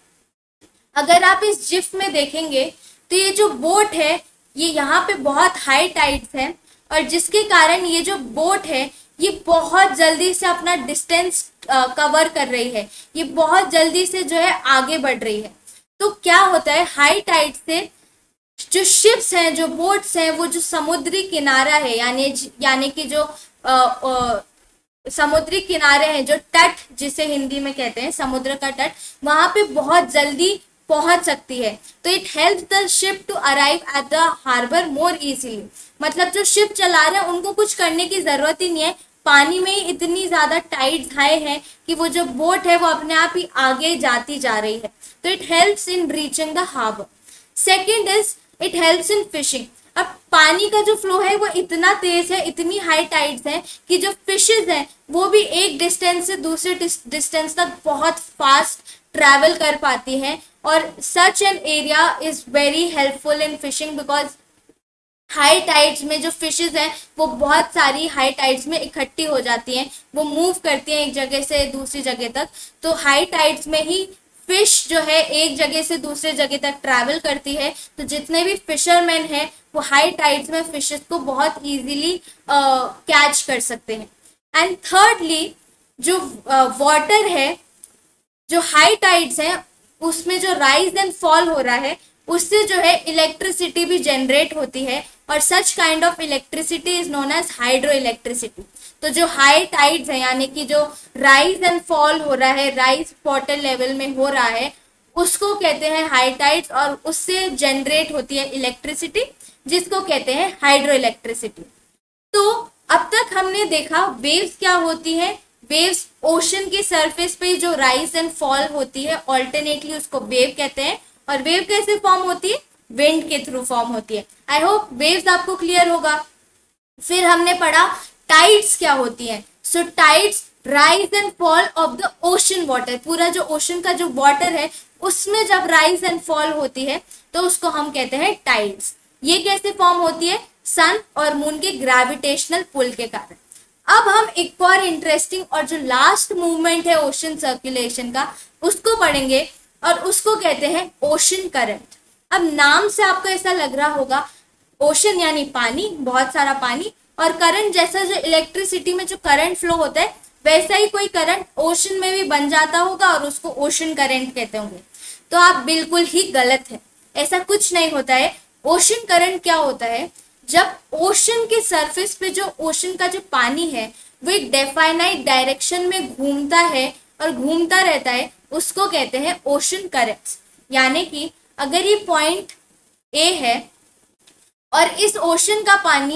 अगर आप इस जिफ में देखेंगे तो ये जो बोट है ये यहाँ पे बहुत हाई टाइड्स है और जिसके कारण ये जो बोट है ये बहुत जल्दी से अपना डिस्टेंस कवर कर रही है, ये बहुत जल्दी से जो है आगे बढ़ रही है। तो क्या होता है, हाई टाइड से जो शिप्स हैं, जो बोट्स हैं, वो जो समुद्री किनारा है यानी यानी कि जो आ, आ, समुद्री किनारे हैं, जो तट जिसे हिंदी में कहते हैं समुद्र का तट, वहां पे बहुत जल्दी पहुंच सकती है। तो it helps the ship to arrive at the harbour more easily. मतलब जो शिप चला रहे हैं उनको कुछ करने की जरूरत ही नहीं है, पानी में ही इतनी ज्यादा टाइड्स हाई है कि वो जो बोट है वो अपने आप ही आगे जाती जा रही है। तो it helps in reaching the harbour. Second is it helps in fishing. अब पानी का जो फ्लो है वो इतना तेज है, इतनी हाई टाइड्स है कि जो फिशेज हैं वो भी एक डिस्टेंस से दूसरे डिस्टेंस तक बहुत फास्ट ट्रैवल कर पाती हैं और such an area is very helpful in fishing because high tides में जो फिशेज हैं वो बहुत सारी हाई टाइड्स में इकट्ठी हो जाती हैं, वो मूव करती हैं एक जगह से दूसरी जगह तक। तो हाई टाइड्स में ही फिश जो है एक जगह से दूसरे जगह तक ट्रैवल करती है। तो जितने भी फिशरमैन हैं वो हाई टाइड्स में फिशेस को बहुत इजीली कैच कर सकते हैं। एंड थर्डली जो वाटर uh, है, जो हाई टाइड्स हैं उसमें जो राइज एंड फॉल हो रहा है उससे जो है इलेक्ट्रिसिटी भी जनरेट होती है और such kind of electricity is known as hydro electricity. तो जो हाई टाइड्स है यानी कि जो राइज एंड फॉल हो रहा है, राइज वाटर लेवल में हो रहा है, उसको कहते हैं हाई टाइड्स और उससे जनरेट होती है इलेक्ट्रिसिटी जिसको कहते हैं हाइड्रो इलेक्ट्रिसिटी। तो अब तक हमने देखा वेव्स क्या होती है। वेव्स ओशन की सरफेस पे जो राइज एंड फॉल होती है ऑल्टरनेटली उसको वेव कहते हैं। और वेव कैसे फॉर्म होती है, विंड के थ्रू फॉर्म होती है। आई होप वेव्स आपको क्लियर होगा। फिर हमने पढ़ा टाइड्स क्या होती है। So tides rise and fall of the ocean water, पूरा जो ओशन का जो वाटर है उसमें जब राइज एंड फॉल होती है तो उसको हम कहते हैं टाइड्स। ये कैसे फॉर्म होती है, सन और मून के ग्रेविटेशनल पुल के कारण। अब हम एक और इंटरेस्टिंग और जो लास्ट मूवमेंट है ओशन सर्कुलेशन का उसको पढ़ेंगे और उसको कहते हैं ओशन करंट। अब नाम से आपको ऐसा लग रहा होगा ओशन यानी पानी, बहुत सारा पानी, और करंट जैसा जो इलेक्ट्रिसिटी में जो करंट फ्लो होता है वैसा ही कोई करंट ओशन में भी बन जाता होगा और उसको ओशन करंट कहते होंगे। तो आप बिल्कुल ही गलत है, ऐसा कुछ नहीं होता है। ओशन करंट क्या होता है, जब ओशन के सरफेस पे जो ओशन का जो पानी है वो एक डेफाइनाइट डायरेक्शन में घूमता है और घूमता रहता है, उसको कहते हैं ओशन करंट्स। यानी कि अगर ये पॉइंट ए है और इस ओशन का पानी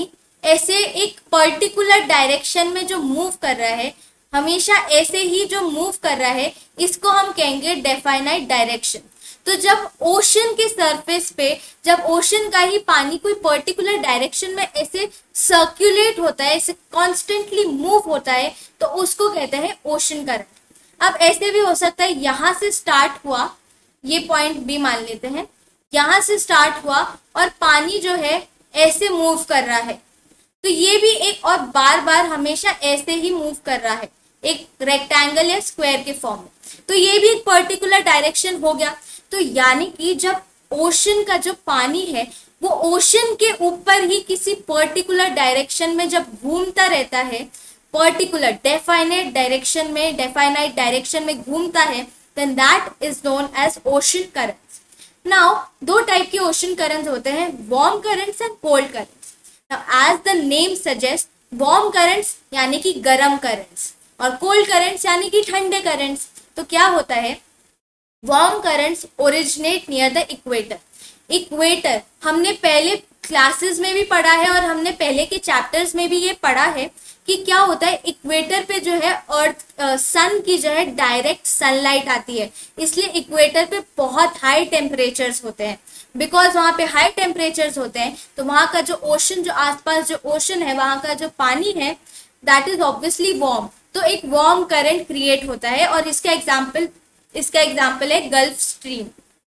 ऐसे एक पर्टिकुलर डायरेक्शन में जो मूव कर रहा है, हमेशा ऐसे ही जो मूव कर रहा है, इसको हम कहेंगे डेफाइनाइट डायरेक्शन। तो जब ओशन के सरफेस पे, जब ओशन का ही पानी कोई पर्टिकुलर डायरेक्शन में ऐसे सर्कुलेट होता है, ऐसे कॉन्स्टेंटली मूव होता है, तो उसको कहते हैं ओशन करंट। अब ऐसे भी हो सकता है यहाँ से स्टार्ट हुआ, ये पॉइंट भी मान लेते हैं, यहाँ से स्टार्ट हुआ और पानी जो है ऐसे मूव कर रहा है, तो ये भी एक, और बार बार हमेशा ऐसे ही मूव कर रहा है एक रेक्टेंगल या स्क्वायर के फॉर्म में, तो ये भी एक पर्टिकुलर डायरेक्शन हो गया। तो यानी कि जब ओशन का जो पानी है वो ओशन के ऊपर ही किसी पर्टिकुलर डायरेक्शन में जब घूमता रहता है, पर्टिकुलर डेफाइनाइट डायरेक्शन में डेफाइनाइट डायरेक्शन में घूमता है, then that is known as ocean currents. Now दो टाइप के ओशन करंट्स होते हैं, warm currents and cold currents. Now as the name suggests, warm currents यानी कि गर्म करंट्स और कोल्ड करंट्स यानी कि ठंडे करंट्स। तो क्या होता है, warm currents originate near the equator. Equator हमने पहले क्लासेस में भी पढ़ा है और हमने पहले के चैप्टर्स में भी ये पढ़ा है कि क्या होता है, इक्वेटर पे जो है अर्थ सन की जो है डायरेक्ट सनलाइट आती है, इसलिए इक्वेटर पे बहुत हाई टेम्परेचर्स होते हैं। बिकॉज वहाँ पे हाई टेम्परेचर्स होते हैं तो वहाँ का जो ओशन, जो आसपास जो ओशन है, वहाँ का जो पानी है दैट इज ऑब्वियसली वार्म, तो एक वार्म करंट क्रिएट होता है। और इसका एग्जाम्पल इसका एग्जाम्पल है गल्फ स्ट्रीम।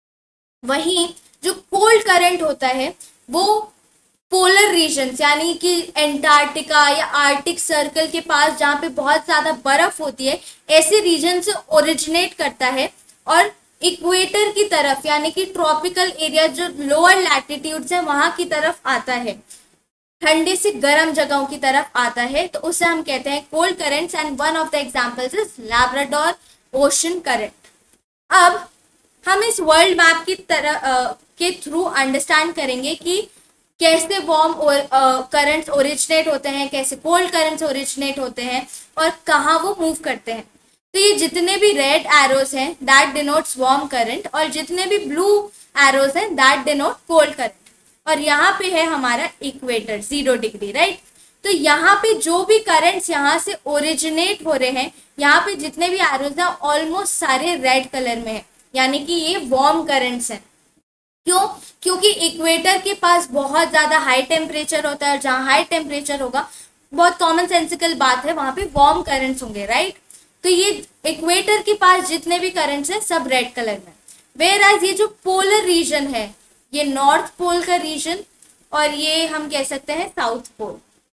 वहीं जो कोल्ड करंट होता है वो पोलर रीजन्स यानी कि एंटार्क्टिका या आर्टिक सर्कल के पास, जहाँ पे बहुत ज़्यादा बर्फ होती है, ऐसे रीजन से ओरिजिनेट करता है और इक्वेटर की तरफ यानी कि ट्रॉपिकल एरिया जो लोअर लैटिट्यूड्स है वहाँ की तरफ आता है, ठंडे से गर्म जगहों की तरफ आता है, तो उसे हम कहते हैं cold currents. And one of the examples is Labrador ocean current. अब हम इस वर्ल्ड मैप की तरह uh, के थ्रू अंडरस्टैंड करेंगे कि कैसे वार्म करंट्स ओरिजिनेट होते हैं, कैसे कोल्ड करंट्स ओरिजिनेट होते हैं और कहाँ वो मूव करते हैं। तो ये जितने भी रेड एरोज हैं दैट डिनोट्स वार्म करंट और जितने भी ब्लू एरोज हैं दैट डिनोट कोल्ड करंट। और यहाँ पे है हमारा इक्वेटर जीरो डिग्री, राइट। तो यहाँ पे जो भी करंट्स यहाँ से ओरिजिनेट हो रहे हैं, यहाँ पे जितने भी एरोज हैं ऑलमोस्ट सारे रेड कलर में है, यानी कि ये वार्म करंट्स हैं। क्यों? क्योंकि इक्वेटर के पास बहुत ज़्यादा हाई टेम्परेचर होता है और जहाँ हाई टेम्परेचर होगा, बहुत कॉमन सेंसिकल बात है, वहाँ पे वार्म करंट्स होंगे, राइट। तो ये इक्वेटर के पास जितने भी करंट्स हैं सब रेड कलर में। वेयर एज ये जो पोलर रीजन है, ये नॉर्थ पोल का रीजन और ये हम कह सकते हैं साउथ पोल।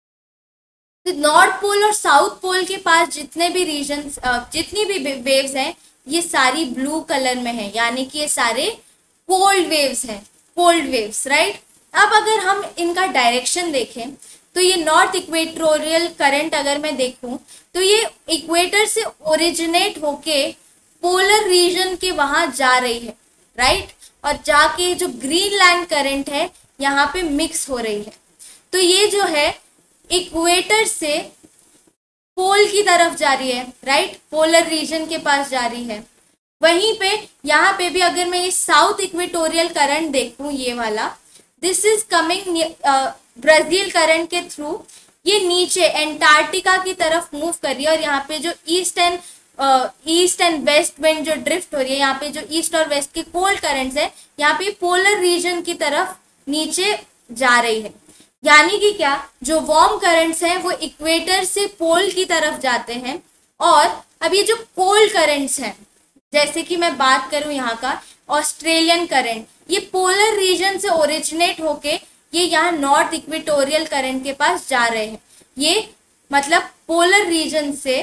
तो नॉर्थ पोल और साउथ पोल के पास जितने भी रीजन, जितनी भी वेव्स हैं, ये सारी ब्लू कलर में है, यानी कि ये सारे कोल्ड वेव्स हैं, कोल्ड वेव्स, राइट। अब अगर हम इनका डायरेक्शन देखें तो ये नॉर्थ इक्वेटोरियल करंट अगर मैं देखूं तो ये इक्वेटर से ओरिजिनेट होके पोलर रीजन के वहां जा रही है, राइट। और जाके जो ग्रीनलैंड करंट है यहाँ पे मिक्स हो रही है। तो ये जो है इक्वेटर से पोल की तरफ जा रही है, राइट, पोलर रीजन के पास जा रही है। वहीं पे यहाँ पे भी अगर मैं ये साउथ इक्वेटोरियल करंट देखूं, ये वाला, this is coming Brazil current के थ्रू, ये नीचे एंटार्क्टिका की तरफ मूव कर रही है। और यहाँ पे जो east and east and west wind जो ड्रिफ्ट हो रही है, यहाँ पे जो ईस्ट और वेस्ट के कोल्ड करंट्स है, यहाँ पे पोलर रीजन की तरफ नीचे जा रही है। यानी कि क्या, जो वार्म करंट्स हैं वो इक्वेटर से पोल की तरफ जाते हैं। और अब ये जो कोल्ड करंट्स हैं, जैसे कि मैं बात करूं यहाँ का ऑस्ट्रेलियन करंट, ये पोलर रीजन से ओरिजिनेट होके ये यहाँ नॉर्थ इक्वेटोरियल करंट के पास जा रहे हैं। ये मतलब पोलर रीजन से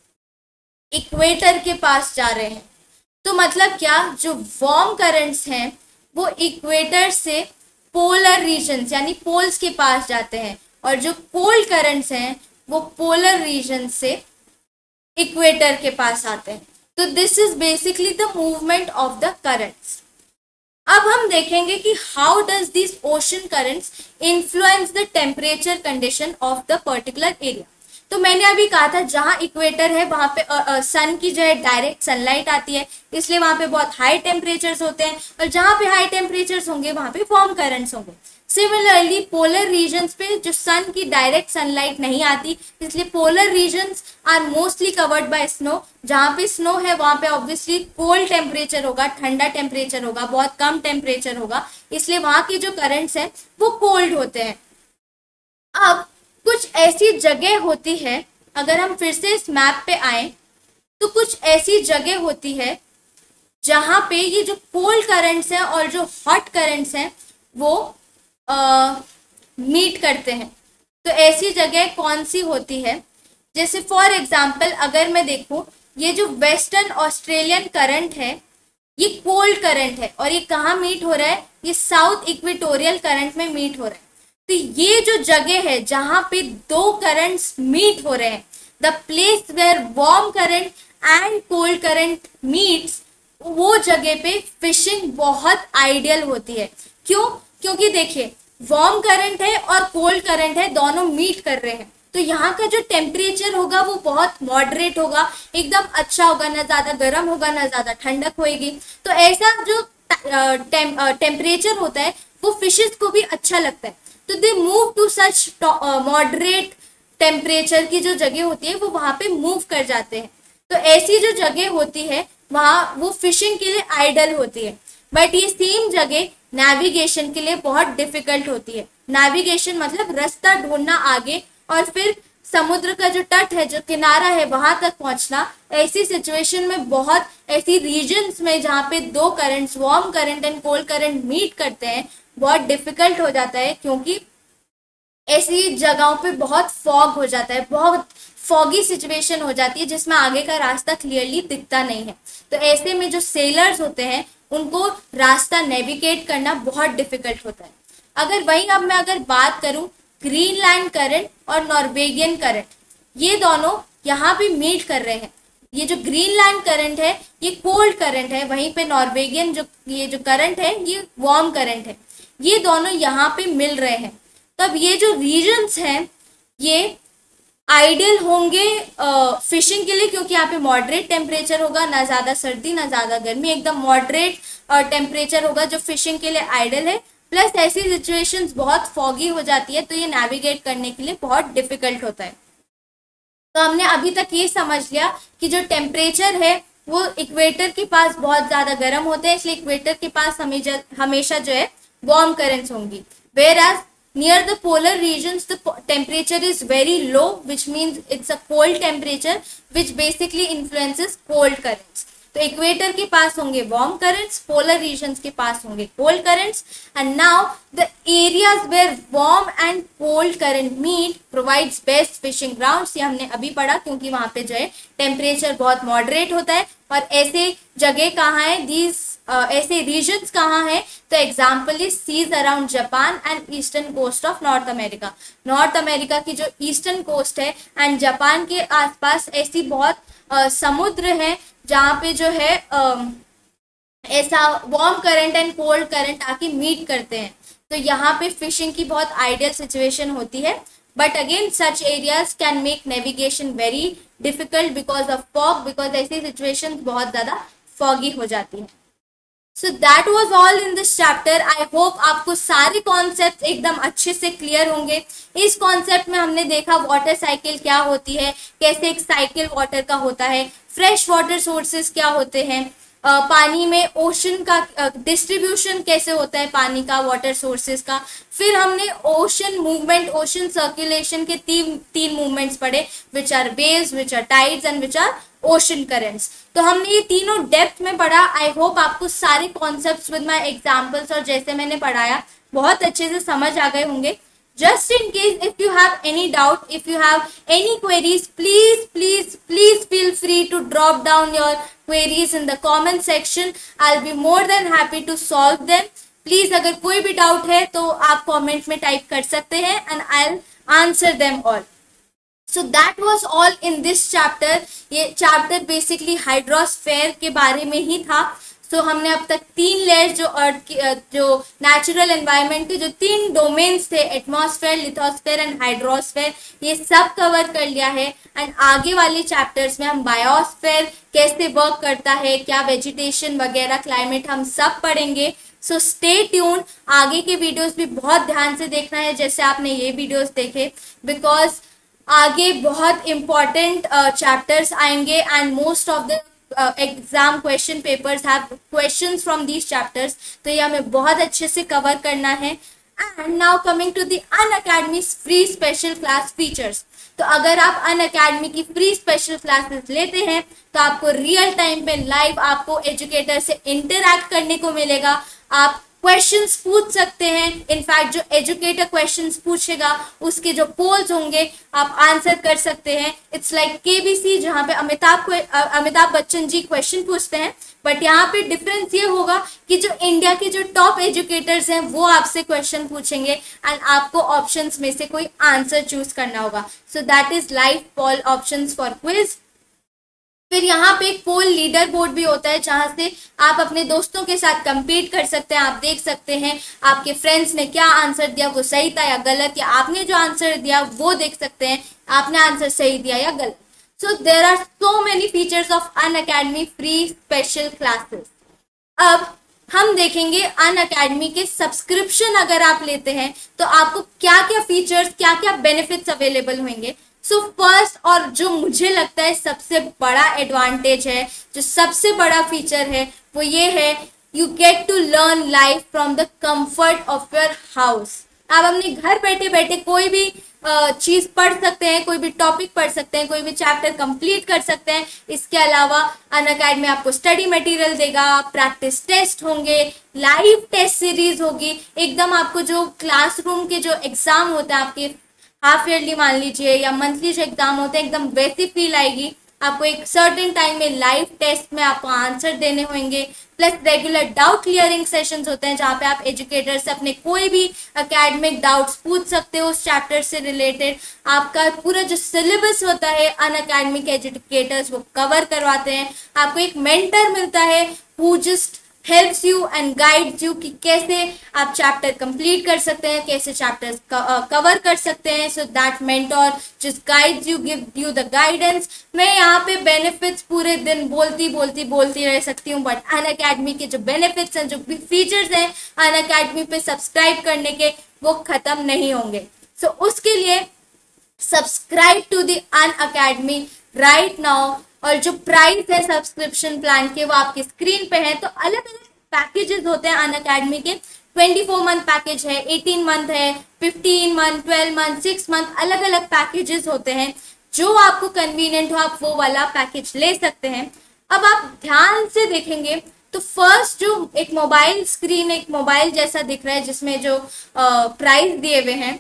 इक्वेटर के पास जा रहे हैं। तो मतलब क्या, जो वार्म करंट्स हैं वो इक्वेटर से पोलर रीजन्स यानी पोल्स के पास जाते हैं और जो कोल्ड करंट्स हैं वो पोलर रीजन से इक्वेटर के पास आते हैं। तो this is basically the movement of the currents. अब हम देखेंगे कि how does this ocean currents influence the temperature condition of the particular area. तो मैंने अभी कहा था जहाँ इक्वेटर है वहाँ पे सन की जो है डायरेक्ट सनलाइट आती है, इसलिए वहाँ पे बहुत हाई टेम्परेचर्स होते हैं, और जहाँ पे हाई टेम्परेचर्स होंगे वहाँ पे वार्म करंट्स होंगे। सिमिलरली पोलर रीजन्स पे जो सन की डायरेक्ट सनलाइट नहीं आती, इसलिए polar regions are mostly covered by snow. जहाँ पे स्नो है वहाँ पे ऑब्वियसली कोल्ड टेम्परेचर होगा, ठंडा टेम्परेचर होगा, बहुत कम टेम्परेचर होगा, इसलिए वहाँ की जो करंट्स हैं वो कोल्ड होते हैं। अब कुछ ऐसी जगह होती है, अगर हम फिर से इस मैप पे आए तो कुछ ऐसी जगह होती है जहाँ पे ये जो कोल्ड करंट्स हैं और जो हॉट करंट्स हैं वो मीट करते हैं। तो ऐसी जगह कौन सी होती है? जैसे फॉर एग्जांपल अगर मैं देखूं, ये जो वेस्टर्न ऑस्ट्रेलियन करंट है ये कोल्ड करंट है, और ये कहाँ मीट हो रहा है? ये साउथ इक्वेटोरियल करंट में मीट हो रहा है। तो ये जो जगह है जहाँ पे दो करंट्स मीट हो रहे हैं, the place where warm current and cold current meets, वो जगह पे फिशिंग बहुत आइडियल होती है। क्यों? क्योंकि देखिए वार्म करंट है और कोल्ड करंट है, दोनों मीट कर रहे हैं, तो यहाँ का जो टेम्परेचर होगा वो बहुत मॉडरेट होगा, एकदम अच्छा होगा, ना ज़्यादा गर्म होगा ना ज़्यादा ठंडक होगी। तो ऐसा जो टेम्परेचर होता है वो फिशेस को भी अच्छा लगता है, तो they move to such moderate temperature की जो जगह होती है वो वहाँ पे मूव कर जाते हैं। तो ऐसी जो जगह होती है वहाँ वो फिशिंग के लिए आइडल होती है। बट ये सेम जगह नेविगेशन के लिए बहुत डिफिकल्ट होती है। नेविगेशन मतलब रास्ता ढूंढना आगे, और फिर समुद्र का जो तट है, जो किनारा है, वहां तक पहुंचना। ऐसी सिचुएशन में बहुत ऐसी रीजन्स में जहाँ पे दो currents, warm current and cold current meet करते हैं, बहुत डिफिकल्ट हो जाता है, क्योंकि ऐसी जगहों पे बहुत फॉग हो जाता है, बहुत फॉगी सिचुएशन हो जाती है जिसमें आगे का रास्ता क्लियरली दिखता नहीं है। तो ऐसे में जो सेलर्स होते हैं उनको रास्ता नेविगेट करना बहुत डिफिकल्ट होता है। अगर वहीं अब मैं अगर बात करूं ग्रीनलैंड करंट और नॉर्वेगियन करंट, ये दोनों यहाँ पे मीट कर रहे हैं। ये जो ग्रीनलैंड करंट है ये कोल्ड करंट है, वहीं पे नॉर्वेगियन जो ये जो करंट है ये वार्म करंट है। ये दोनों यहाँ पे मिल रहे हैं। तब ये जो रीजन्स हैं ये आइडियल होंगे फिशिंग के लिए, क्योंकि यहाँ पे मॉडरेट टेम्परेचर होगा, ना ज़्यादा सर्दी ना ज़्यादा गर्मी, एकदम मॉडरेट टेम्परेचर होगा जो फिशिंग के लिए आइडियल है। प्लस ऐसी सिचुएशंस बहुत फॉगी हो जाती है तो ये नेविगेट करने के लिए बहुत डिफिकल्ट होता है। तो हमने अभी तक ये समझ लिया कि जो टेम्परेचर है वो इक्वेटर के पास बहुत ज़्यादा गर्म होते हैं, इसलिए इक्वेटर के पास हमेशा हमेशा जो है वार्म करंट्स होंगी। Whereas near the polar regions the temperature is very low, which means it's a cold temperature which basically influences cold currents. तो इक्वेटर के पास होंगे वार्म करंट्स, पोलर रीजन्स के पास होंगे cold currents. And now the areas where warm and cold current meet provides best fishing grounds. ये हमने अभी पढ़ा, क्योंकि वहाँ पे जो है टेम्परेचर बहुत मॉडरेट होता है। और ऐसे जगह कहाँ है, दीज Uh, ऐसे रीजन्स कहाँ हैं? तो example is seas around Japan and eastern coast of North America. North America की जो ईस्टर्न कोस्ट है एंड जापान के आसपास ऐसी बहुत uh, समुद्र हैं जहाँ पे जो है uh, ऐसा warm current and cold current आके मीट करते हैं। तो यहाँ पे फिशिंग की बहुत आइडियल सिचुएशन होती है। But again such areas can make navigation very difficult because of fog, because ऐसी सिचुएशन बहुत ज़्यादा फॉगी हो जाती है। So that was all in this chapter. I hope आपको सारे कॉन्सेप्ट एकदम अच्छे से क्लियर होंगे। इस कॉन्सेप्ट में हमने देखा वाटर साइकिल क्या होती है, कैसे एक साइकिल वाटर का होता है, फ्रेश वाटर सोर्सेज क्या होते हैं, uh, पानी में ओशन का डिस्ट्रीब्यूशन uh, कैसे होता है पानी का, वाटर सोर्सेज का। फिर हमने ओशन मूवमेंट, ओशन सर्कुलेशन के तीन तीन मूवमेंट्स पढ़े, which are waves, which are tides and which are ocean currents. तो हमने ये तीनों डेप्थ में पढ़ा। आई होप आपको सारे कॉन्सेप्ट्स विद माय एग्जांपल्स और जैसे मैंने पढ़ाया बहुत अच्छे से समझ आ गए होंगे। Just in case if you have any doubt, if you have any queries, please please please feel free to drop down your queries in the comment section. I'll be more than happy to solve them. Please अगर कोई भी doubt है तो आप comment में type कर सकते हैं and I'll answer them all. So that was all in this chapter. ये chapter basically hydrosphere के बारे में ही था। सो so, हमने अब तक तीन लेयर्स जो अर्थ की जो नेचुरल एनवायरनमेंट के जो तीन डोमेन्स थे, एटमॉस्फेयर, लिथोस्फेयर एंड हाइड्रोस्फेयर, ये सब कवर कर लिया है। एंड आगे वाले चैप्टर्स में हम बायोस्फेयर कैसे वर्क करता है, क्या वेजिटेशन वगैरह, क्लाइमेट, हम सब पढ़ेंगे। सो स्टे ट्यून, आगे के वीडियोस भी बहुत ध्यान से देखना है जैसे आपने ये वीडियोस देखे, बिकॉज आगे बहुत इम्पॉर्टेंट चैप्टर्स आएंगे and most of the exam question papers have questions from these chapters, तो ये हमें बहुत अच्छे से कवर करना है। And now coming to the Unacademy free special class features. तो अगर आप अनअकैडमी की फ्री स्पेशल क्लासेस लेते हैं तो आपको रियल टाइम पे लाइव आपको एजुकेटर से इंटरैक्ट करने को मिलेगा, आप क्वेश्चंस पूछ सकते हैं। इनफैक्ट जो एजुकेटर क्वेश्चंस पूछेगा उसके जो पोल्स होंगे आप आंसर कर सकते हैं। इट्स लाइक केबीसी जहाँ पे अमिताभ को अमिताभ बच्चन जी क्वेश्चन पूछते हैं, बट यहाँ पे डिफरेंस ये होगा कि जो इंडिया के जो टॉप एजुकेटर्स हैं वो आपसे क्वेश्चन पूछेंगे एंड आपको ऑप्शंस में से कोई आंसर चूज करना होगा। So that is live poll options for quiz. फिर यहाँ पे एक पोल लीडर बोर्ड भी होता है जहाँ से आप अपने दोस्तों के साथ compete कर सकते हैं। आप देख सकते हैं आपके फ्रेंड्स ने क्या आंसर दिया, वो सही था या गलत, या आपने जो आंसर दिया वो देख सकते हैं आपने आंसर सही दिया या गलत। So there are so many features of Unacademy free special classes. अब हम देखेंगे अनअकैडमी के सब्सक्रिप्शन अगर आप लेते हैं तो आपको क्या क्या फीचर्स, क्या क्या बेनिफिट्स अवेलेबल होंगे। सो so फर्स्ट और जो मुझे लगता है सबसे बड़ा एडवांटेज है, जो सबसे बड़ा फीचर है, वो ये है you get to learn life from the comfort of your house. आप अपने घर बैठे बैठे कोई भी चीज़ पढ़ सकते हैं, कोई भी टॉपिक पढ़ सकते हैं, कोई भी चैप्टर कंप्लीट कर सकते हैं। इसके अलावा अनअकैडमी आपको स्टडी मटेरियल देगा, प्रैक्टिस टेस्ट होंगे, लाइव टेस्ट सीरीज होगी, एकदम आपको जो क्लासरूम के जो एग्ज़ाम होते हैं आपके हाफ ईयरली मान लीजिए या मंथली जो एग्जाम होते हैं, एकदम वैसी फील आएगी। आपको एक सर्टेन टाइम में लाइव टेस्ट में आपको आंसर देने होंगे, plus regular doubt clearing sessions होते हैं जहाँ पे आप एजुकेटर से अपने कोई भी एकेडमिक डाउट्स पूछ सकते हो उस चैप्टर से रिलेटेड। आपका पूरा जो सिलेबस होता है अनअकैडमिक एजुकेटर्स वो कवर करवाते हैं। आपको एक मेंटर मिलता है who just helps you and guides you कि कैसे आप चैप्टर कंप्लीट कर सकते हैं, कैसे चैप्टर्स कवर कर सकते हैं। So that mentor just guides you, give you the guidance. मैं यहाँ पे बेनिफिट्स पूरे दिन बोलती बोलती बोलती रह सकती हूँ, बट अनअकैडमी के जो बेनिफिट्स हैं, जो फीचर्स हैं अनअकैडमी पे सब्सक्राइब करने के, वो खत्म नहीं होंगे। सो so, उसके लिए subscribe to the Unacademy right now. और जो प्राइस है सब्सक्रिप्शन प्लान के वो आपकी स्क्रीन पे है। तो अलग अलग पैकेजेस होते हैं अनअकैडमी के। चौबीस मंथ पैकेज है, अठारह मंथ है, पंद्रह मंथ, बारह मंथ, छह मंथ, अलग अलग पैकेजेस होते हैं। जो आपको कन्वीनियंट हो आप वो वाला पैकेज ले सकते हैं। अब आप ध्यान से देखेंगे तो फर्स्ट जो एक मोबाइल स्क्रीन, एक मोबाइल जैसा दिख रहा है जिसमें जो प्राइस दिए हुए हैं,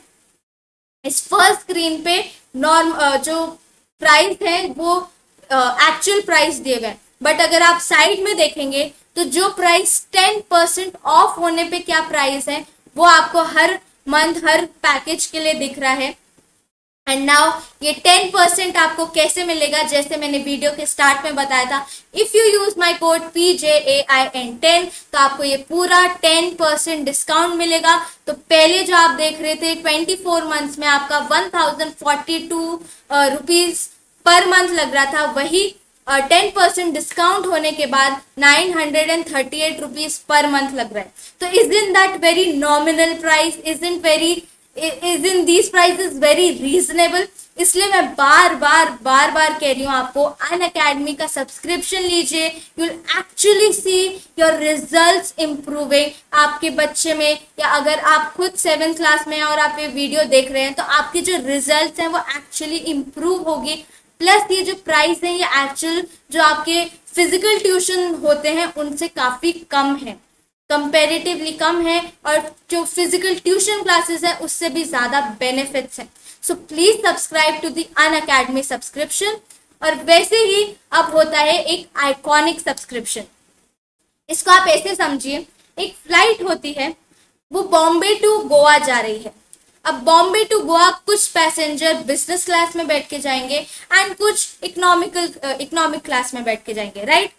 इस फर्स्ट स्क्रीन पे नॉर्म जो प्राइस है वो एक्चुअल प्राइस दिए गए। बट अगर आप साइड में देखेंगे तो जो प्राइस टेन परसेंट ऑफ होने पे क्या प्राइस है वो आपको हर मंथ हर पैकेज के लिए दिख रहा है। एंड नाउ ये टेन परसेंट आपको कैसे मिलेगा, जैसे मैंने वीडियो के स्टार्ट में बताया था, if you use my code P J A I N ten तो आपको ये पूरा टेन परसेंट डिस्काउंट मिलेगा। तो पहले जो आप देख रहे थे ट्वेंटी फोर मंथ्स में आपका one thousand forty two rupees per month लग रहा था, वही टेन परसेंट डिस्काउंट होने के बाद nine hundred and thirty eight rupees per month लग रहा है। तो isn't that very nominal price, isn't very isn't these prices very reasonable. इसलिए मैं बार बार बार बार कह रही हूँ आपको अनअकैडमी का सब्सक्रिप्शन लीजिए। You will actually see your results improving आपके बच्चे में, या अगर आप खुद सेवन क्लास में हैं और आप ये वीडियो देख रहे हैं तो आपके जो रिजल्ट्स हैं वो एक्चुअली इम्प्रूव होगी। प्लस ये जो प्राइस है ये एक्चुअल जो आपके फिजिकल ट्यूशन होते हैं उनसे काफ़ी कम है, कंपैरेटिवली कम है, और जो फिजिकल ट्यूशन क्लासेस है उससे भी ज़्यादा बेनिफिट्स हैं। So please subscribe to the Unacademy subscription. और वैसे ही अब होता है एक आइकॉनिक सब्सक्रिप्शन। इसको आप ऐसे समझिए, एक फ्लाइट होती है वो बॉम्बे टू गोवा जा रही है। अब बॉम्बे टू गोवा कुछ पैसेंजर बिजनेस क्लास में बैठ के जाएंगे एंड कुछ इकोनॉमिकल इकोनॉमिक क्लास में बैठ के जाएंगे, राइट।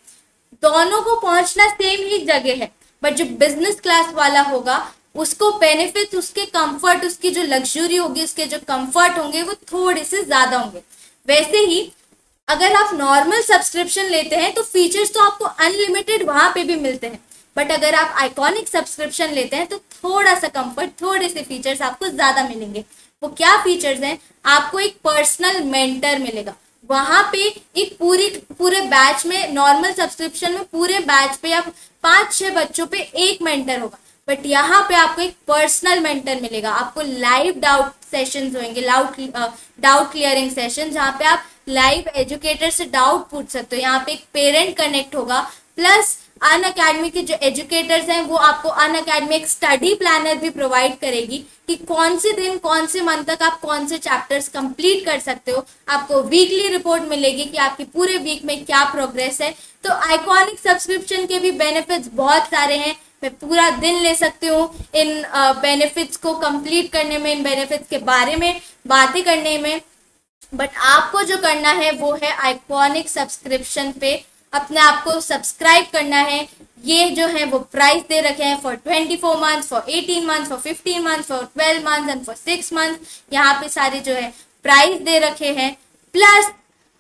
दोनों को पहुंचना सेम ही जगह है, बट जो बिजनेस क्लास वाला होगा उसको बेनिफिट, उसके कंफर्ट, उसकी जो लग्जरी होगी, उसके जो कंफर्ट होंगे वो थोड़े से ज्यादा होंगे। वैसे ही अगर आप नॉर्मल सब्सक्रिप्शन लेते हैं तो फीचर्स तो आपको अनलिमिटेड वहां पे भी मिलते हैं, बट अगर आप आइकॉनिक सब्सक्रिप्शन लेते हैं तो थोड़ा सा कंफर्ट, थोड़े से फीचर्स आपको ज्यादा मिलेंगे। वो क्या फीचर्स हैं? आपको एक पर्सनल मेंटर मिलेगा वहां पे, एक पूरी पूरे बैच में, नॉर्मल सब्सक्रिप्शन में पूरे बैच पे आप पांच छह बच्चों पे एक मेंटर होगा, बट यहाँ पे आपको एक पर्सनल मेंटर मिलेगा। आपको लाइव डाउट सेशंस होंगे, लाउट डाउट क्लियरिंग सेशन, जहाँ पे आप लाइव एजुकेटर से डाउट पूछ सकते हो। यहाँ पे एक पेरेंट कनेक्ट होगा, प्लस अन अकेडमी के जो एजुकेटर्स हैं वो आपको अन अकेडमी एक स्टडी प्लानर भी प्रोवाइड करेगी कि कौन से दिन, कौन से मंथ तक आप कौन से चैप्टर्स कंप्लीट कर सकते हो। आपको वीकली रिपोर्ट मिलेगी कि आपकी पूरे वीक में क्या प्रोग्रेस है। तो आइकॉनिक सब्सक्रिप्शन के भी बेनिफिट्स बहुत सारे हैं, मैं पूरा दिन ले सकती हूँ इन बेनिफिट्स को कंप्लीट करने में, इन बेनिफिट्स के बारे में बातें करने में। बट आपको जो करना है वो है आइकॉनिक सब्सक्रिप्शन पे अपने आप को सब्सक्राइब करना है। ये जो है वो प्राइस दे रखे हैं for twenty four months, for eighteen months, for fifteen months, for twelve months and for six months. यहाँ पे सारे जो है प्राइस दे रखे हैं, प्लस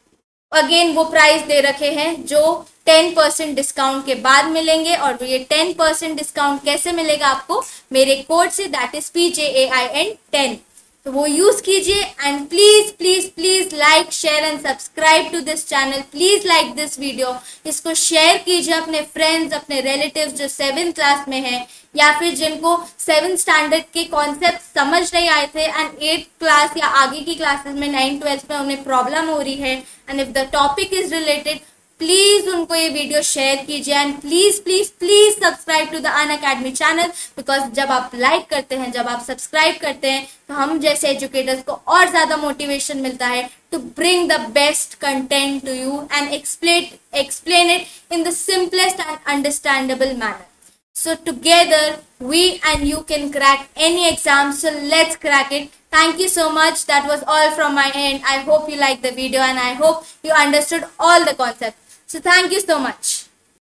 अगेन वो प्राइस दे रखे हैं जो टेन परसेंट डिस्काउंट के बाद मिलेंगे। और ये टेन परसेंट डिस्काउंट कैसे मिलेगा आपको? मेरे कोड से, that is P J A I N ten, तो वो यूज कीजिए। And please please please like, share and subscribe to this channel. Please like this video, इसको शेयर कीजिए अपने फ्रेंड्स, अपने रिलेटिव्स जो सेवेंथ क्लास में हैं, या फिर जिनको सेवेंथ स्टैंडर्ड के कॉन्सेप्ट समझ नहीं आए थे एंड एट्थ क्लास या आगे की क्लासेस में, नाइन ट्वेल्थ में उन्हें प्रॉब्लम हो रही है, and if the topic is related, please उनको ये वीडियो शेयर कीजिए। And please please please subscribe to the Unacademy channel, because जब आप लाइक करते हैं, जब आप सब्सक्राइब करते हैं, तो हम जैसे एजुकेटर्स को और ज्यादा मोटिवेशन मिलता है to bring the best content to you and explain explain it in the simplest and understandable manner. So together we and you can crack any exam. So let's crack it. Thank you so much. That was all from my end. I hope you liked the video and I hope you understood all the concepts. So thank you so much.